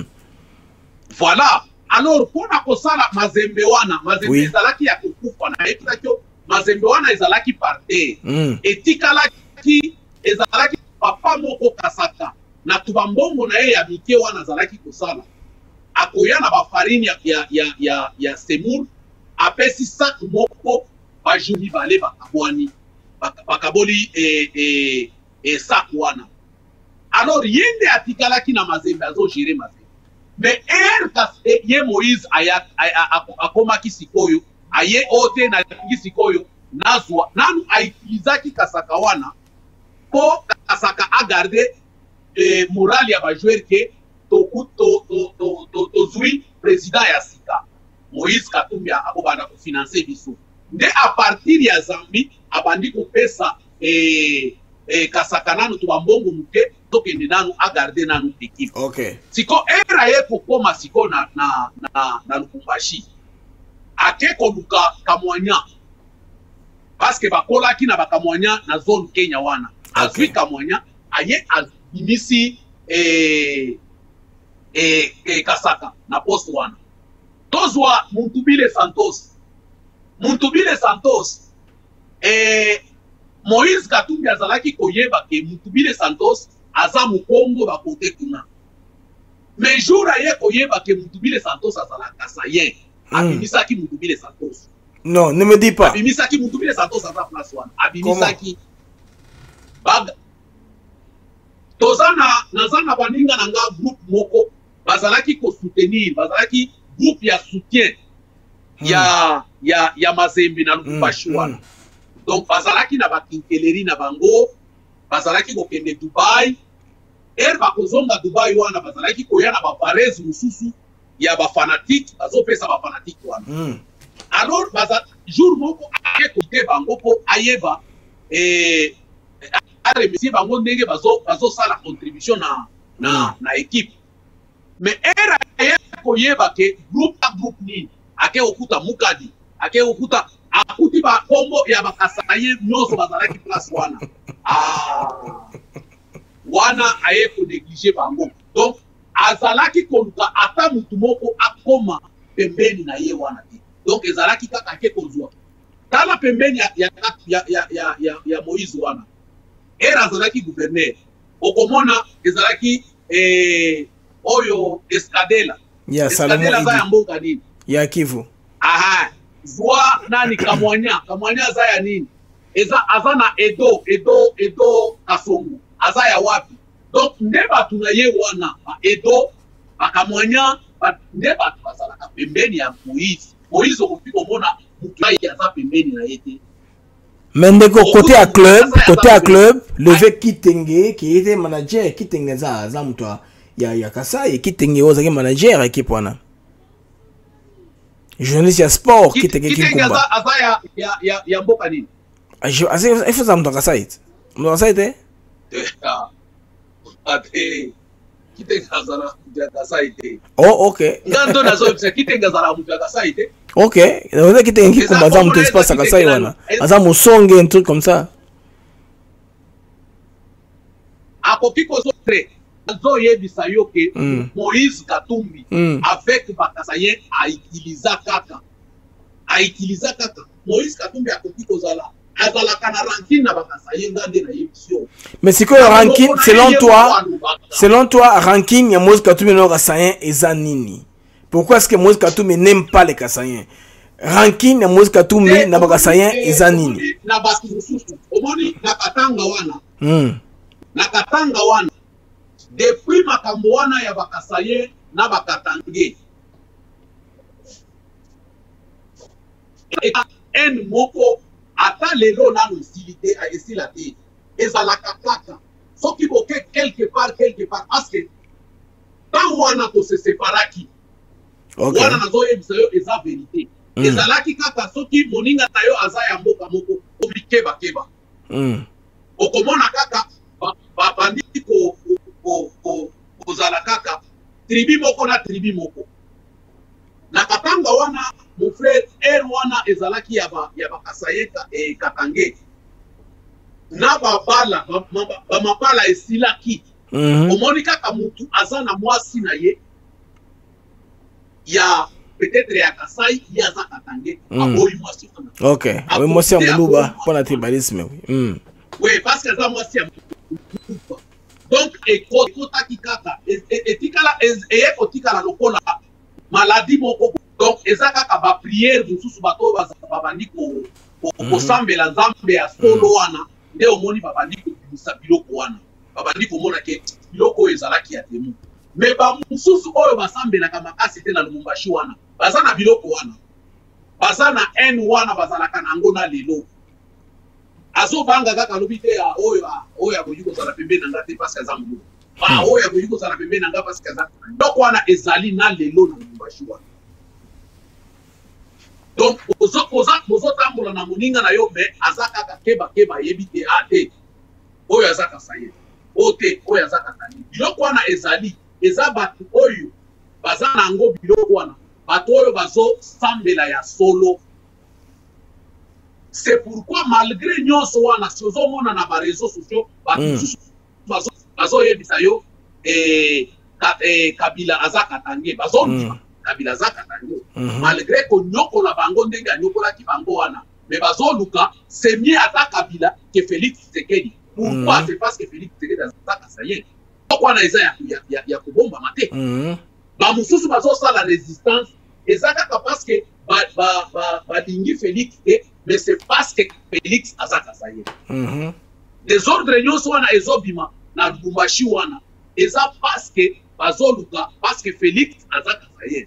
voilà alors pour na kosala Mazembe wana Mazembe ezalaki ya kokufa na ebisaki Mazembe wana ezalaki parte etikalaki ezalaki papa moko Kasaka na tubambongo na ye ya mike wana azalaki kosala akoya na ba farine ya Semur apesi sac moko ba joli balé bakaboli sac wana alors yende atikalaki na Mazembe azo gérer Mazembe mais ye Moïse akomaki sikoyo aye ote na sikoyo nazwa nanu aitilizaki Kasaka wana po Kasaka a garder moral ya ba joueur ke tozwi président ya sika Moïse Katumbi akobanda kofinancer biso nde a partir ya Zambie abandi kopesa kasaka nanu to bambongo muke tokende nanu agarde nanu équipe. Okay. Siko era ye kokoma siko na Lubumbashi. Ake koluka Kamwanya. Parce que bakolaki na bakamwanya na zone Kenya wana. Azwi Kamwanya aye azimisi kasaka na post wana. Tozwa Muntubile Santos. Muntubile Santos Moïse Katumbi azalaki koyeba ke Muntubile Santos aza mukongo bakote kuna. Mais jour aye koyeba ke Muntubile Santos azalaka sayen. Abimisaki Muntubile Santos. Non, ne me dis pas. Abimisaki Muntubile Santos aza place wana. Abimisaki baga. Tozana nazana baninga nanga groupe moko bazalaki ko soutenir, bazalaki groupe ya soutien ya Mazembe na Lubumbashi wana. Donc bazalaki na bakinkeleri na bango, bazalaki ko kende Dubai. Bakozonga Dubai wana bazalaki koya na ba Paris mususu ya ba fanatique, bazopesa ba fanatique wana. Alors jour moko akote bango po ayeba remercier bango ndenge bazo sala contribution na équipe. Mais era koyeba ke groupe ni ake okuta Mukadi ake okuta akuti ba kombo ya bakasaye nyoso bazalaki place wana wana aye ko négliger bango. Donc azalaki koluka ata mutu moko akoma pembeni na ye wana te. Donc ezalaki kaka ake kozwa tala pembeni ya Moïse wana. Era azalaki gouverneur okomona ezalaki oyo Escadela ya Escadela za ya mboka nini ya Kivu. Aha zwa nani Kamwanya za ya nini azana Edo Kasongo aza ya wapi. Donc ndeba tunaye wana Edo Kamwanya ndeba tubazalaka pembeni ya Moïse okufika omona mutu aza pembeni na yete. Mendeko côté à club, levé Kitenge qui était manager Kitenge za mtu ya Kasai Kitenge ozaki manager équipe wana. Journaliste ya sport Kitenge Kimkumba. Azaya ya mboka nini? Il faut ça mtu Kasai. Mtu Kasai te? Ate Kitenge azala ya Kasai te. Oh okay. Ngando nazo Kitenge azala mtu ya Kasai te. Ok, on a quitté un qui comme ça, mon espace à Kasai, voilà. Azam mon song un truc comme ça. A kopi ko zotre, zo yebisa yo ke Moïse Katumbi avec bakasayen a utilisé kaka. Moïse Katumbi a kopi ko zala. Azala kana ranking na bakasayen ngande na yebiso. Mais c'est quoi le ranking selon toi ranking ya Moïse Katumbi na bakasayen ezanini? Pourquoi est-ce que Moïse Katumbi n'aime pas les Kassaïens? Ranking na Moïse Katumbi na Kassaïens ezanini. Na basi mususu. Omoni na katanga wana. Na katanga wana. Depuis makambo wana ya Kassaïens na Katange. En moko ata lelo na hostilité a estilate. Ezalaka kaka. Soki boke quelque part parce que tant wana to se séparaki. Okay. Wana nazo yebisa yo eza vérité. Ezalaki kaka soki moninga tayo aza ya mboka moko obikeba. Okomona kaka bandi ko zala kaka tribi moko na tribi moko. Na katanga wana mon frère wana ezalaki ya bakasayeka Katange. Na babala mabala esilaki. Omoni kaka mutu aza na mwasi na ye. Ya peut-être ya Kasai ya za Katange aboyi mwasi wana. OK, oui mwasi muluba pour la tribalisme. Oui, parce que za mwasi ya muluba. Donc ekotaki kaka etikala ekotikala lokola maladie moko. Donc eza kaka ba prière mususu bato babandi ko sambela nzambe ya solo wana nde omoni babandi ko bisa biloko wana. Babandi ko mona ke biloko ezalaki ya temu. Mais ba mususu oyo basambelaka makasi te na Lubumbashi wana baza na biloko wana baza na N wana bazalaka nango na lelo azobanga kaka lobi te ya oyo akoki kozala pembeni na nga te parce que aza mulu oyo akoki kozala pembeni na nga parce que aza biloko wana ezali na lelo na Lubumbashi wana. Donc ozotambola na moninga na yo mais aza kaka keba yebi te ate oyo azaka saye ote oyo azaka tani biloko wana ezali eza bato oyo baza nango biloko wana bato oyo bazo sambela ya solo. C'est pourquoi malgré nyonso wana si ozomona na ba réseaux sociaux bazo yebisa yo Kabila azaka tange bazo Kabila azaka tange malgré ko nyokola bango ndenge nyokola ki bango wana mais bazo luka c'est mieux ata Kabila que Félix Tshisekedi. Pourquoi? C'est parce que Félix Tshisekedi azaka saye pourquoi na eza ya kubomba mate ba mususu bazo sala résistance ezaka parce que ba dingi Félix mais c'est parce que Félix azaka saye des ordres nyonso wana ezobima na Lubumbashi wana eza parce que bazoluka parce que Félix azaka saye.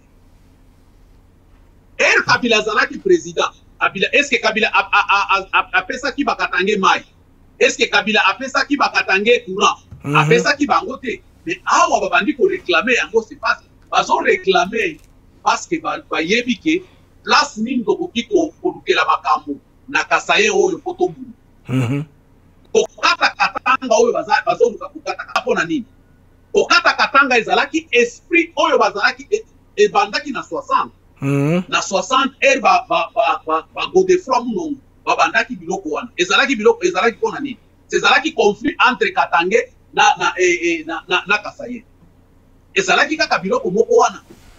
Kabila azalaki président Kabila est-ce que Kabila a pesa ki bakatange mai est-ce que Kabila a pesa ki bakatange courant a pesa ki bangote mais awa babandi ko réclamer yango c'est parce bazo réclamer parce que ba yebi ke place nini tokoki kolukela makambo na kasaye oyo poto mbulu kokata katanga oyo bazoluka kokata kapona nini kokata katanga ezalaki esprit oyo bazalaki ebandaki na 60 na 60 ba Godefroid Munongo babandaki biloko wana ezalaki pona nini ezalaki conflit entre Katange na kasaye ezalaki kaka biloko moko wana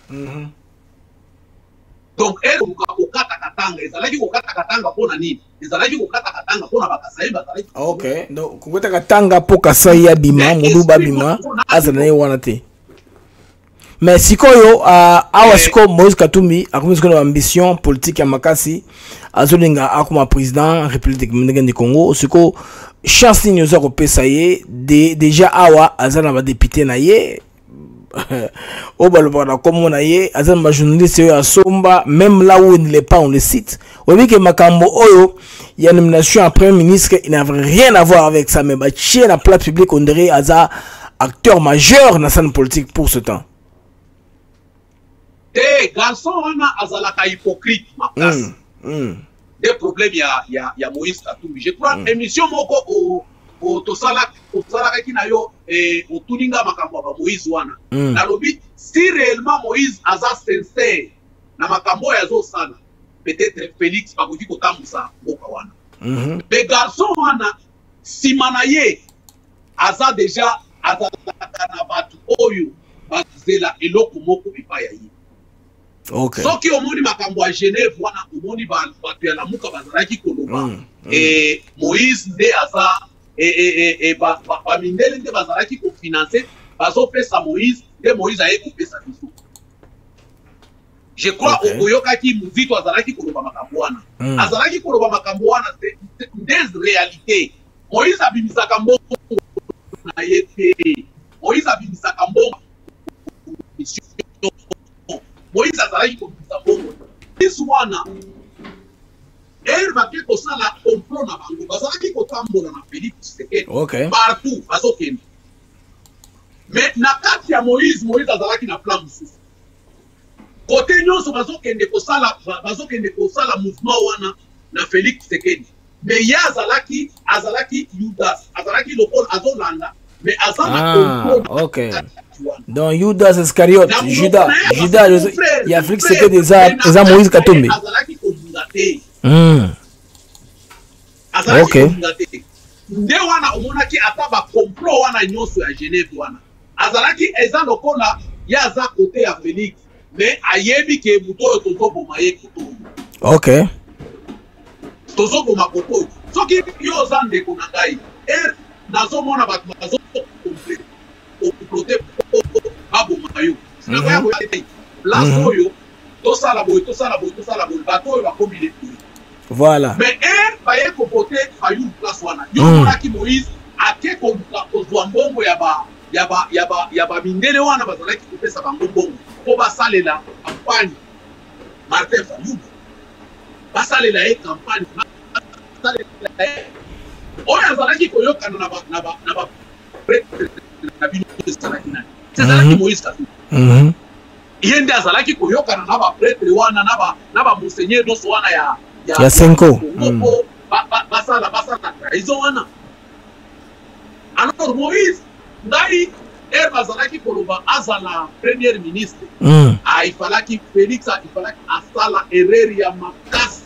donc kokata katanga ezalaki kokata katanga pona nini ezalaki kokata katanga pona bakasaye bazalaki OK donc kokata katanga po kasaye bima muluba bima azana wana te mais sikoyo awa siko Moïse Katumbi akomi siko na ambition politique ya makasi azolinga akoma président République du Congo siko chance ni oza ko pesa ye déjà awa azana ba député na ye au balobana comme na ye azana ma journaliste yo asomba même là où il n'est pas on le cite oui que makambo oyo ya nomination à premier ministre il n'a rien à voir avec ça mais ba tient la place publique on dirait aza acteur majeur na scène politique pour ce temps. Des garçons wana azalaka hypocrite makasi des problèmes ya Moïse Katumbi je crois émission moko o tosala kina yo otuninga makambo ba Moïse wana na lobi si réellement Moïse aza sincère na makambo ya zo sana peut-être Félix bakoki kotambusa boka wana mais garçon wana simana ye aza déjà azalaka na batu oyo bazela eloko moko epa ya ye. OK. Soki omoni makambo à Genève wana omoni batu ya lamuka bazalaki koloba Moïse nde aza ba mindele nde bazalaki ko financer bazo pesa Moïse nde Moïse aye ko pesa biso. Je crois oyokaki muzito azalaki koloba makambo wana azalaki koloba makambo wana des réalités. Moïse abimisaka mbongo na yete Moïse abimisaka mbongo Moïse azalaki komisa bongo iswana va ko sala complot na bango bazalaki kotambola na Félix Tshisekedi partout bazokende mais na kati ya Moïse azalaki na plan mususu kote nyonso bazokende kosala mouvement wana na Félix Tshisekedi mais ya azalaki Judas azalaki lokol azolanda mais azana complot. OK. Donc Judas Iscariot, Judas, il y a Félix Tshisekedi des Moïse Katumbi. OK. Nde wana omonaki ata ba complot wana nyonso ya Genève wana. Azalaki eza lokola ya za côté ya Félix mais ayebi ke buto tozoboma ye koto. OK. Tozoboma koto. Soki yo zande ko na ngai nazomona batu bazo complet comploter aboma yo nakoya ko place oyo tosala boy bato oyo bakomile voilà mais baye ko voter fayu place wana yo monaki Moïse ake ko kozwa mbongo ya ba mindele wana bazalaki kopesa bango mbongo po basalela campagne Martin Fayulu basalela campagne oyo azalaki koyokana na ba na bino ezalaki nani ezalaki Moïse Katumbi yende azalaki koyokana na ba prêtre wana na ba monseigneur doso wana ya Senko basala trahison wana Alors Moïse ngai bazalaki koloba azala premier ministre il fallait que Félix asala erreur ya makasi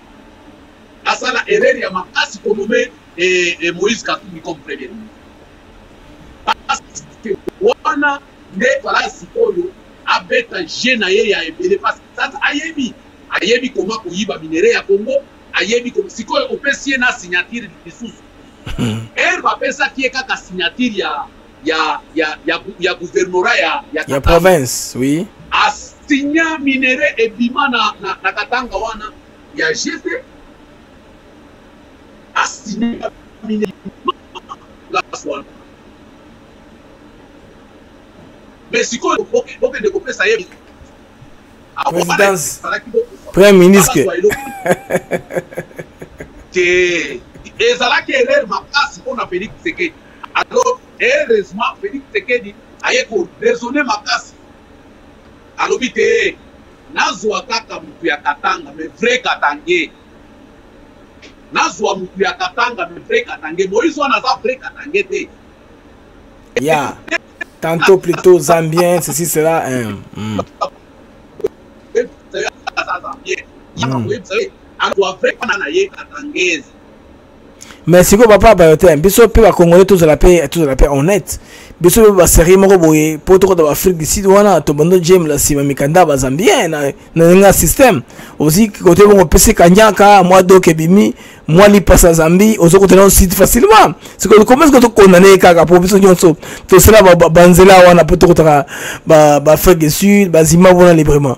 konome Moïse Katumbi comme premier ministre parce que wana nde fala sikoyo abeta jeune ye ya ebele parce que ça ayebi comment koyiba minere ya Congo ayebi comme sikoyo opesi na signature lisusu va pesa qui est kaka signature ya gouvernorat ya province oui a signa minere et bima na katanga wana ya GT a signa minere la soir mais si quoi ok de couper ça y est présidence premier ministre ezalaki erreur makasi mpona Félix Tshisekedi alors heureusement Félix Tshisekedi aye koraisonne makasi alobi te nazwa kaka mutu ya Katanga mais vrai Katange nazwa mutu ya Katanga mais vrai Katange Moïse wana aza vrai Katange te ya tantôt plutôt Zambien ceci cela mais si vous papa bayote biso pe ba congolais tous la paix honnête biso ba série moko boye poto ko Afrique du Sud wana to bando jem la sima mikanda ba Zambien na système aussi côté bon PC kanyaka moi donc ebimi moi li passe à Zambie aux côté non site facilement c'est que comment est-ce que to condamner kaka pour biso nyonso to cela ba banzela wana poto ko ba Afrique du Sud ba zima wana librement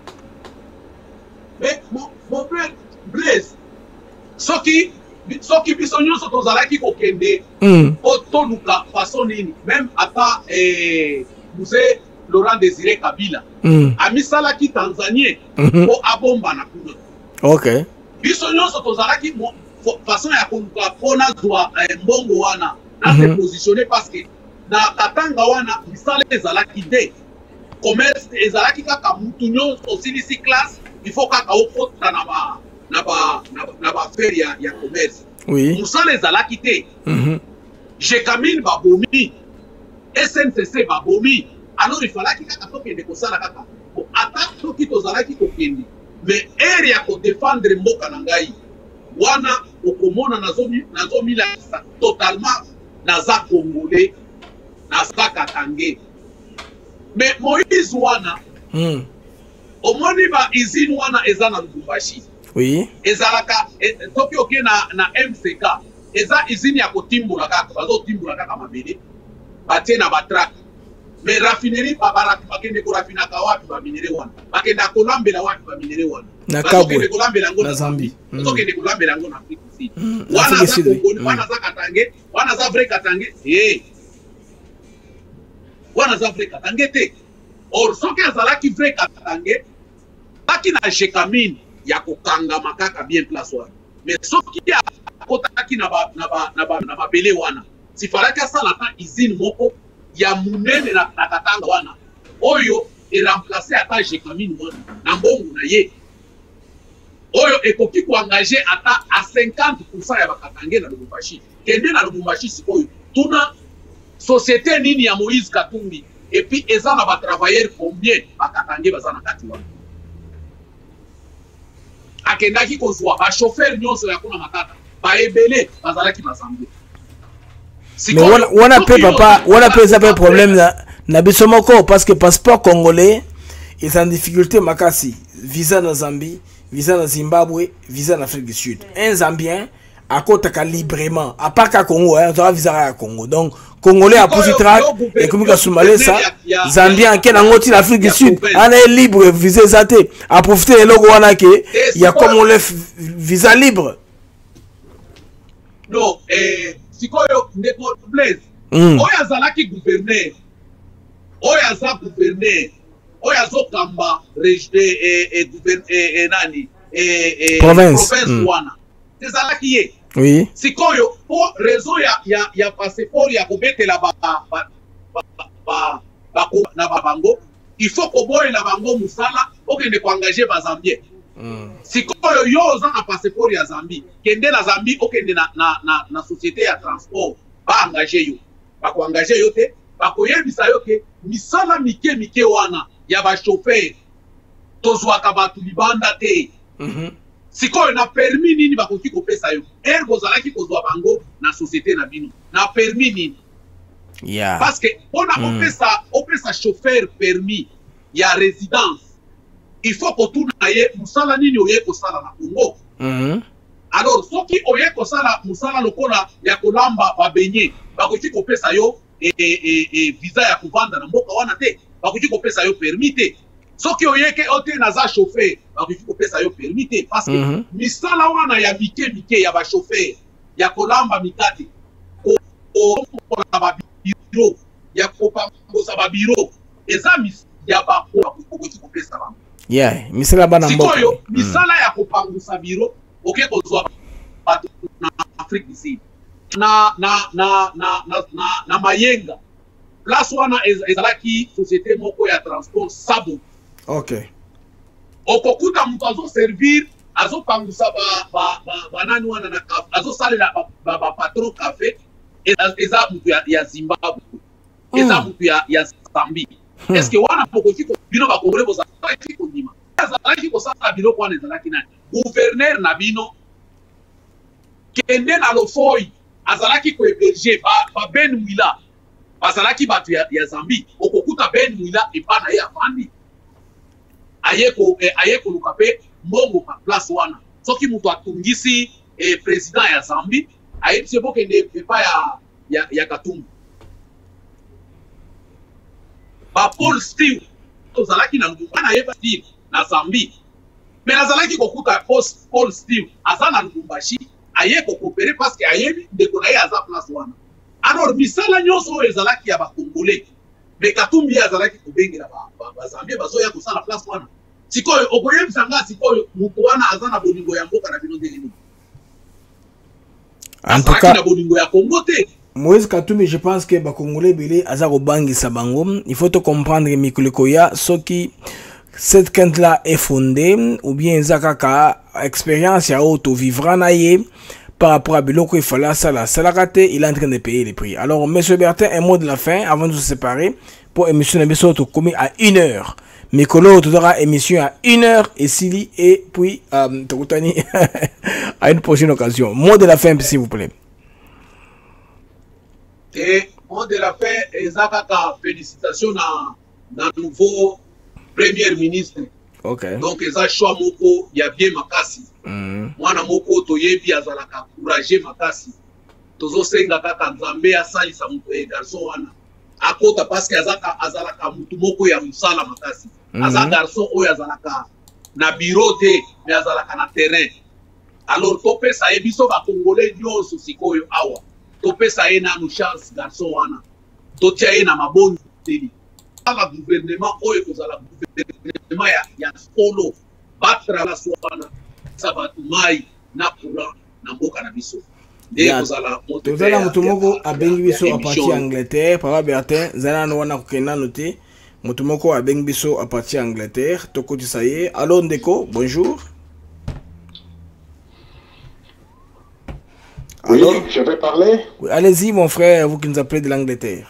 mais mon frère Blaise soki biso nyonso tozalaki kokende otoluka façon nini même ata Mzee Laurent Désiré Kabila amisalaki Tanzanie po abomba na kuna okay biso nyonso tozalaki façon ya koluka pona zwa mbongo wana na se positionner parce que na Katanga wana misala ezalaki de commerce ezalaki kaka mutu nyonso osilisi classe il faut kaka okota na ba affaire ya commerce oui musala ezalaki te Jekamine babomi SNCC babomi alors il fallait kaka tokende kosala kaka ata soki tozalaki kokende mais ere ya kodefendre mboka na ngai wana okomona nazomila totalement naza congolais naza Katange mais Moïse wana omoni ba usine wana eza na Lubumbashi oui ezalaka soki oke na MCK eza usine ya kotimbola kaka bazotimbola kaka mabele batie na batrack mais raffinerie babaraki bakende korafinaka wapi baminere wana bakenda kolambela wapi baminere wana na Kabwe na Zambie bakende kolambela yango na Afrique du Sud wana za Congo wana za Katange wana za vrai Katange wana za vrai Katange te or soki azalaki vrai Katange baki na Jekamine ya kokanga makaka bien place wana mais soki akotaki na mabele wana sifalaki asala ta usine moko ya munene na Katanga wana oyo remplacer ata Jekamine wana na mbongo na ye oyo ekoki koengage ata a 50% ya bakatange na Lubumbashi kende na Lubumbashi sikoyo tuna société nini ya Moïse Katumbi et puis eza na ba travailleurs combien bakatange baza na kati wana akendaki kozwa ba chauffeur nyonso ya kuna makata ba ebele bazalaki bazambe mais wana pe papa wana pe ça fait problème na biso moko parce que passeport congolais est en difficulté makasi visa na Zambie visa na Zimbabwe visa na Afrique du Sud un Zambien akotaka librement à part ka Congo hein on visa à Congo donc congolais a poussé track et comme ka soumalé ça Zambien qui na ngoti l'Afrique du Sud on est libre visa zate à profiter le logo wana ke il y a comme on le visa libre non sikoyo ndeko Blaise oyo azalaki gouverneur oyo aza gouverneur oyo azokamba nani province wana ezalaki ye oui sikoyo po raison ya passeport ya kobetela na babango il faut koboyela bango musala okende koengage bazambien sikoyo yo oza na passeport ya Zambie kende na Zambie okende na société ya transport ba engagé yo ba ko engagé yo te ba ko yebisa yo ke misala mike wana ya ba chauffeur tozwaka batu libanda te sikoyo na permis nini bakoki kopesa yo ergo ozalaki kozwa bango na société na bino na permis nini parce que mpona opesa chauffeur permis ya résidence il faut kotuna ye mosala nini oye kosala na Congo alors soki oye kosala mosala lokola ya kolamba babenye bakoki kopesa yo visa ya kovanda na mboka wana te bakoki kopesa yo permis te soki oyeke ote naza chauffeur bakoki kopesa yo permis te parce que misala wana ya mike ya ba chauffeur ya kolamba mikate kola ba biro ya kopangosa ba biro eza ya ba bakoki kopesa bango misala bana mboka sikoyo misala ya kopangosa biro oke kozwa bato na Afrique du Sud na Mayenga place wana ezalaki société moko ya transport Sabo okokuta mutu azoservir azopangusa banani wana na kafe azosalela patron kafe eza mutu ya Zimbabwe eza mutu ya Zambie est-ce que wana pokoki bino bakongole bozalaki kondima azalaki kosala biloko wana ezalaki nani gouverneur na bino kende na Lofoi azalaki kohéberger ba Ben Mwila bazalaki bato ya Zambie okokuta Ben Mwila epana ye afandi aye koluka mpe mbongo pa place wana soki mutu atungisi président ya Zambie ayebisi bokende epa ya Katumbi ba Paul Steele tozalaki na Lubumbashi ayeba Steele na Zambie mais nazalaki kokuta Paul Steele aza na Lubumbashi aye kokopere parce que ayebi ndeko na ye aza place wana alors misala nyonso oyo ezalaki ya bakongolais mais Katumbi azalaki kobengela bazambie bazoya kosala place wana sikoyo okoyebisa nga sikoyo mutu wana aza na bolingo ya mboka na bino ndelini en tout cas na bolingo ya Congo te Moïse Katumbi, je pense que Bakongolais Belé Azaro Bangi Sabango, il faut te comprendre Mikulekoya, ce qui cette quinte là est fondée ou bien Zakaka expérience ya auto vivra naie par rapport à Biloko il fallait ça la raté, il est en train de payer les prix. Alors monsieur Bertin, un mot de la fin avant de se séparer pour émission de commis à 1 heure. Mikolo tu auras émission à 1 heure et Sili et puis Tokutani à une prochaine occasion. Mot de la fin s'il vous plaît. Et mot de la fin, Ezakaka, félicitations dans le nouveau premier ministre. Donc, Eza choix moko, il y a bien makasi. Mwana moko, toyebi azalaka, courageux makasi. Tozo senga kaka nzambe asali sa muto e garçon wana. Akota parce que azalaka mutu moko ya musala makasi. Aza garçon oyo azalaka na bureau te, mais azalaka na terrain. Alors, topé sa ebiso ba Congolais nyonso sikoyo awa. Topesa ye na chance garçon wana totia ye na maboni teli ala gouvernement oyo kozala gouvernement ya solo batra la swana sabatu mai na courant na mboka na biso nde kozala tozala mutu moko abengi biso a partir Angleterre papa Bertin zala no wana kokena noté mutu moko abengi biso a partir Angleterre tokotisa ye allo ndeko bonjour. Oui, je vais parler. Oui, allez-y, mon frère, vous qui nous appelez de l'Angleterre.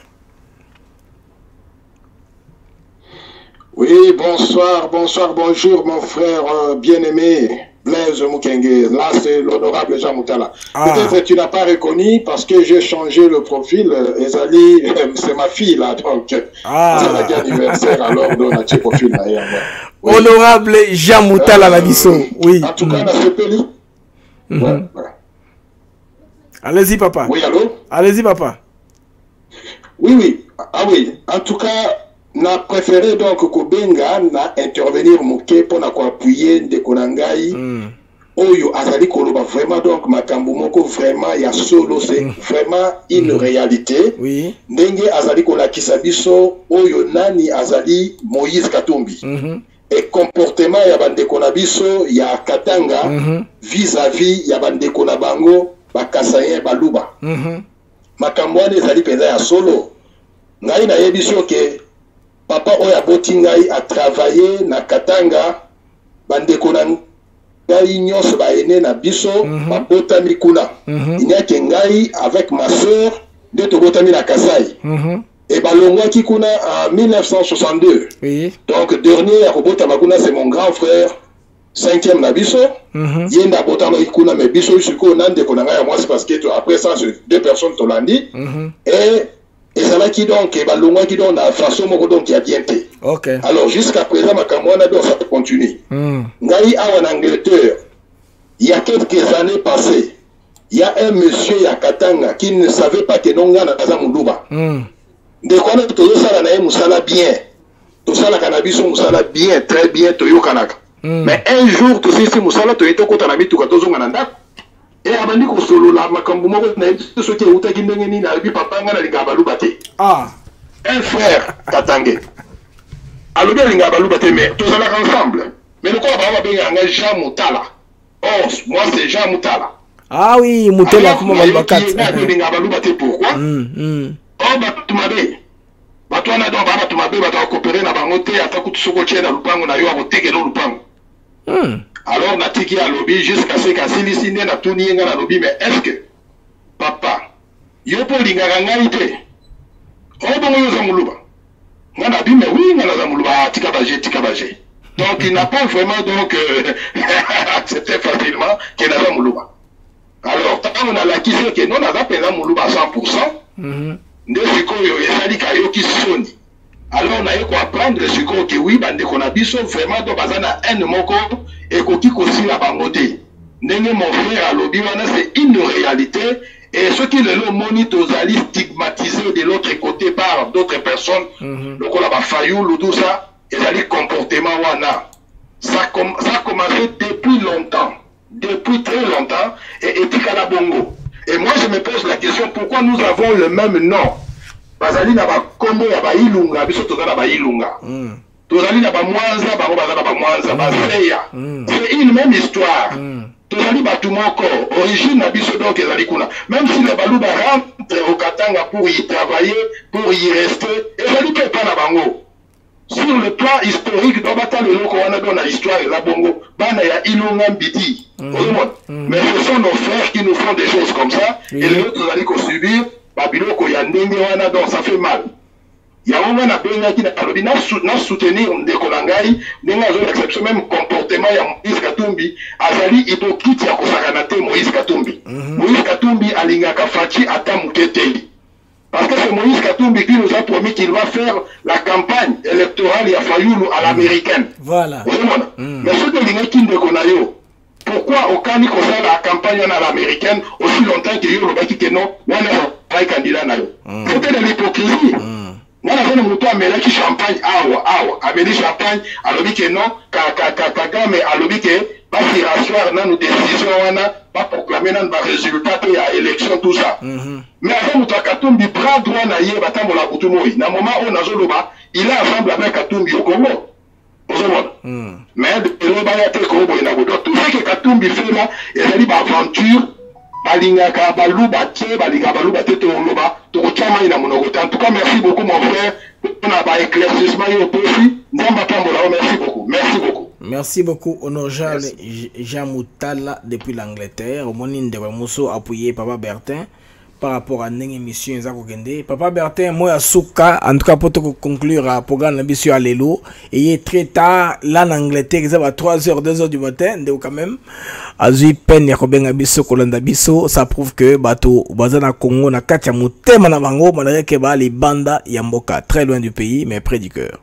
Oui, bonsoir, bonjour, mon frère bien-aimé, Blaise Mukenge. Là, c'est l'honorable Jean Moutala. Peut-être que tu n'as pas reconnu parce que j'ai changé le profil. Ezali, c'est ma fille, là, donc. C'est l'anniversaire, alors, on a profil là. Oui. Honorable Jean Moutala, la mission. Oui. En tout cas, c'est Peli. Voilà. Allez-y, papa. Oui, allô? Allez-y, papa. Oui. Ah oui. En tout cas, n'a préféré donc Kobenga na intervenir moké pour appuyer de Konangai. Oyo azali koloba vraiment donc makambo moko vraiment ya solo c'est vraiment une réalité. Oui. Ndenge azali kolakisa biso oyo nani azali Moïse Katumbi. Et comportement ya bandeko na biso ya Katanga vis-à-vis ya bandeko na bango bakasaye baluba makambo wana ezali penza ya solo ngai na yebiso ke papa oya boti ngai a travailler na Katanga bandeko na ngai nyonso baene na biso babotami kuna inyake ngai avec ma sœur de tobotami na Kasai. Et balongwaki kuna en 1962. Oui. Donc dernier à Robota Makuna c'est mon grand frère 5e nabiso. Yenda botama ikuna mais biso yusuko nande konanga ya moi c'est parce que après ça c'est 2 personnes tolandi. Et ça là qui donc et balongwaki donc na façon moko donc qui a bien été. OK. Alors jusqu'à présent makamwana donc ça continue. Ngai awa en Angleterre. Il y a quelques années passées, il y a un monsieur à Katanga qui ne savait pas que Nonga n'a pas Moulouba. De quoi nous tous ça là Moussala bien, tout ça la cannabis Moussala bien, très bien Toyo Kanaka. Mais un jour tout ces Moussala Toyo Kotanami tout Katozo Mananda. Et abandi ko solo la makambu moko na ce qui est utaki ndenge ni na bi papa ngana lingabaluba te. Ah, un frère Katangé. Alors bien lingabaluba te mais tous là ensemble. Mais le quoi va bien nga Jean Moutala. Oh, moi c'est Jean Moutala. Ah oui, Moutala comme on va pourquoi? Oh, Batumabe. Batuana donc Batumabe va coopérer na bangote atakutu soko tchena lupango na yo akotekelo lupango. Alors natiki à lobby jusqu'à ce qu'à Silicine na tuni nga na lobby mais est-ce que papa yo po lingaka ngai te? Oh bongo yo zamuluba. Nga na bi mais oui nga na zamuluba tika baje. Donc il n'a pas vraiment donc accepté facilement qu'il n'a pas Moulouba. Alors, quand on a l'acquis que non, on n'a pas Moulouba à 100%. De ce qu'on qui sonne. Alors on a eu quoi apprendre ce que oui, qu'on a dit vraiment donc bazana un moko et qui aussi la bangoté. N'est mon frère à l'obiwana c'est une réalité et ce qui le monite aux alliés stigmatisés de l'autre côté par d'autres personnes. Donc on a failli tout ça. Et les comportements wana ça a commencé depuis longtemps, depuis très longtemps et tika bongo. Et moi je me pose la question pourquoi nous avons le même nom. Bazali na ba kombo ya ba ilunga biso tozala ba ilunga. Tozali na ba mwanza ba bazala ba mwanza ba seya. C'est une même histoire. Tozali ba tumoko origine na biso donc ezali kuna. Même si les baluba rentrent au Katanga pour y travailler, pour y rester, ezali pas na bango. Sur le plan historique, dans le loko on a dans l'histoire de la Bongo, bana ya Ilunga Mbidi. Mais ce sont nos frères qui nous font des choses comme ça, et les autres allaient qu'on subir, Babiloko ya Ndenge wana donc ça fait mal. Ya on a benga qui n'a soutenir des Kolangai, n'enga zone exception même comportement ya Moïse Katumbi, azali hypocrite ya kosakanate Moïse Katumbi. Moïse Katumbi alinga kafachi atamuketeli. Parce que c'est Moïse Katumbi qui nous a promis qu'il va faire la campagne électorale à Fayoulou à l'américaine. Voilà. Mais ce que les gens qu'on a eu, pourquoi au Kani qu'on fait la campagne à l'américaine aussi longtemps qu'il y a eu le baki que non, on n'a pas candidat. C'était de l'hypocrisie. On a fait le mouton à qui champagne, amélie champagne, à l'objet que non, mais à l'objet que, pas qu'il rassurer dans nos décisions, on a pas proclamer dans le résultat de l'élection, tout ça. Mais avant, nous avons dit bras droit na yé, batam la boutumoi. Dans le moment où on a zoloba, il est ensemble avec Katumbi au Congo. Mais de l'obéité Congo, il a tout ce que Katumbi fait là, il a dit aventure, balingaka, baluba, tché, balinga, baluba, tete, oloba, tokochama ina monogota. En tout cas, merci beaucoup, mon frère. On a pas éclaircissement et au profit. Merci beaucoup. Merci beaucoup. Merci beaucoup, Honorable Jean Moutala depuis l'Angleterre. Au moment de Mousso appuyé Papa Bertin par rapport à une émission Papa Bertin, moi à Souka, en tout cas pour te conclure à programme l'ambition à l'élo, et il est très tard là en Angleterre, ça va 3h, 2h du matin, donc quand même, à Zui Pen, Yakoben Abisso, Kolanda Bisso, ça prouve que bateau Bazana Congo na Katia Moutema na Bango, malgré que les bandas Yamboka, très loin du pays, mais près du cœur.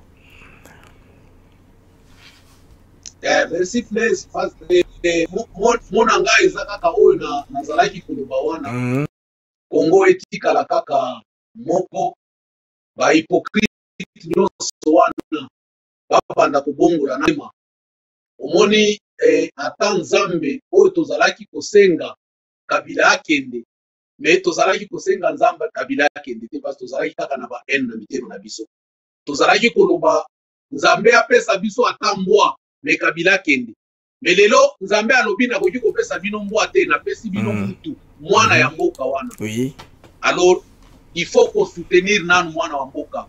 Merci Blaise. Mon anga ezaka oyo na zalaki koloba wana. Congo etikala kaka moko ba hypocrite nyonso wana babanda kobongola na ma. Omoni ata Nzambe oyo tozalaki kosenga Kabila akende. Mais tozalaki kosenga Nzambe Kabila akende te parce tozalaki kaka na ba haine na mitero na biso. Tozalaki koloba Nzambe apesa biso ata mbwa mais Kabila kende. Mais lelo Nzambe alobi na koki kopesa bino mbwa te na pesi bino mutu mwana ya mboka wana. Oui. Alors il faut qu'on soutenir nan mwana wa mboka.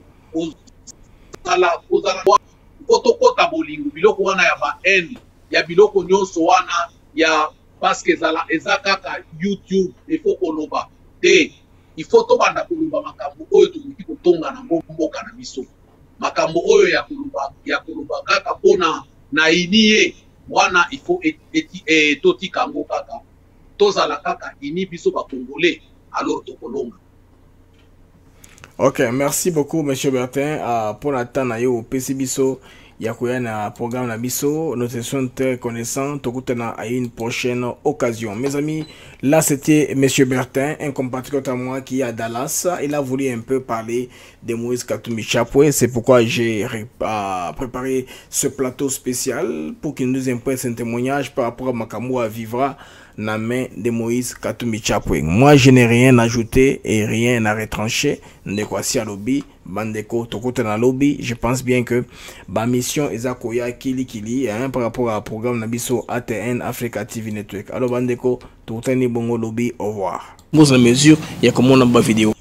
Ozala kota bolingo biloko wana ya ba haine ya biloko nyonso wana ya parce que ezaka ka YouTube il faut koloba te il faut tobanda koloba makambo oyo tokoki kotonga na mboka na biso makambo oyo ya koloba kaka mpona na ini ye wana il faut totika ngo kaka tozala kaka ini biso bakongolais alors tokolonga. Ok, merci beaucoup monsieur Bertin pour la temps na yo PC biso ya koya na programme na biso. Nous sommes très connaissants. Tokutana à une prochaine occasion. Mes amis, là c'était monsieur Bertin, un compatriote à moi qui est à Dallas. Il a voulu un peu parler de Moïse Katumbi Chapwe. C'est pourquoi j'ai préparé ce plateau spécial pour qu'il nous impresse un témoignage par rapport à Makamua vivra na main de Moïse Katumbi Chapwe. Moi, je n'ai rien ajouté et rien à retrancher. Ndekwasi à lobby, bandeko tokote na lobby. Je pense bien que ma mission est à koya kili par rapport à programme nabiso ATN Africa TV Network. Alors bandeko tokote ni bongo lobby. Au revoir. Bon, à mesure, il y a comme on a ma vidéo.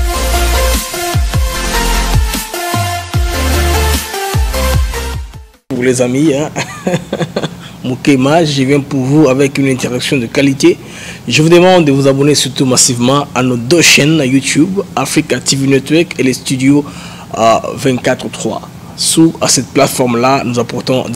Pour les amis, hein. Moukema, je viens pour vous avec une interaction de qualité. Je vous demande de vous abonner surtout massivement à nos deux chaînes YouTube, Africa TV Network et les studios 24/3. Sous à cette plateforme-là, nous apportons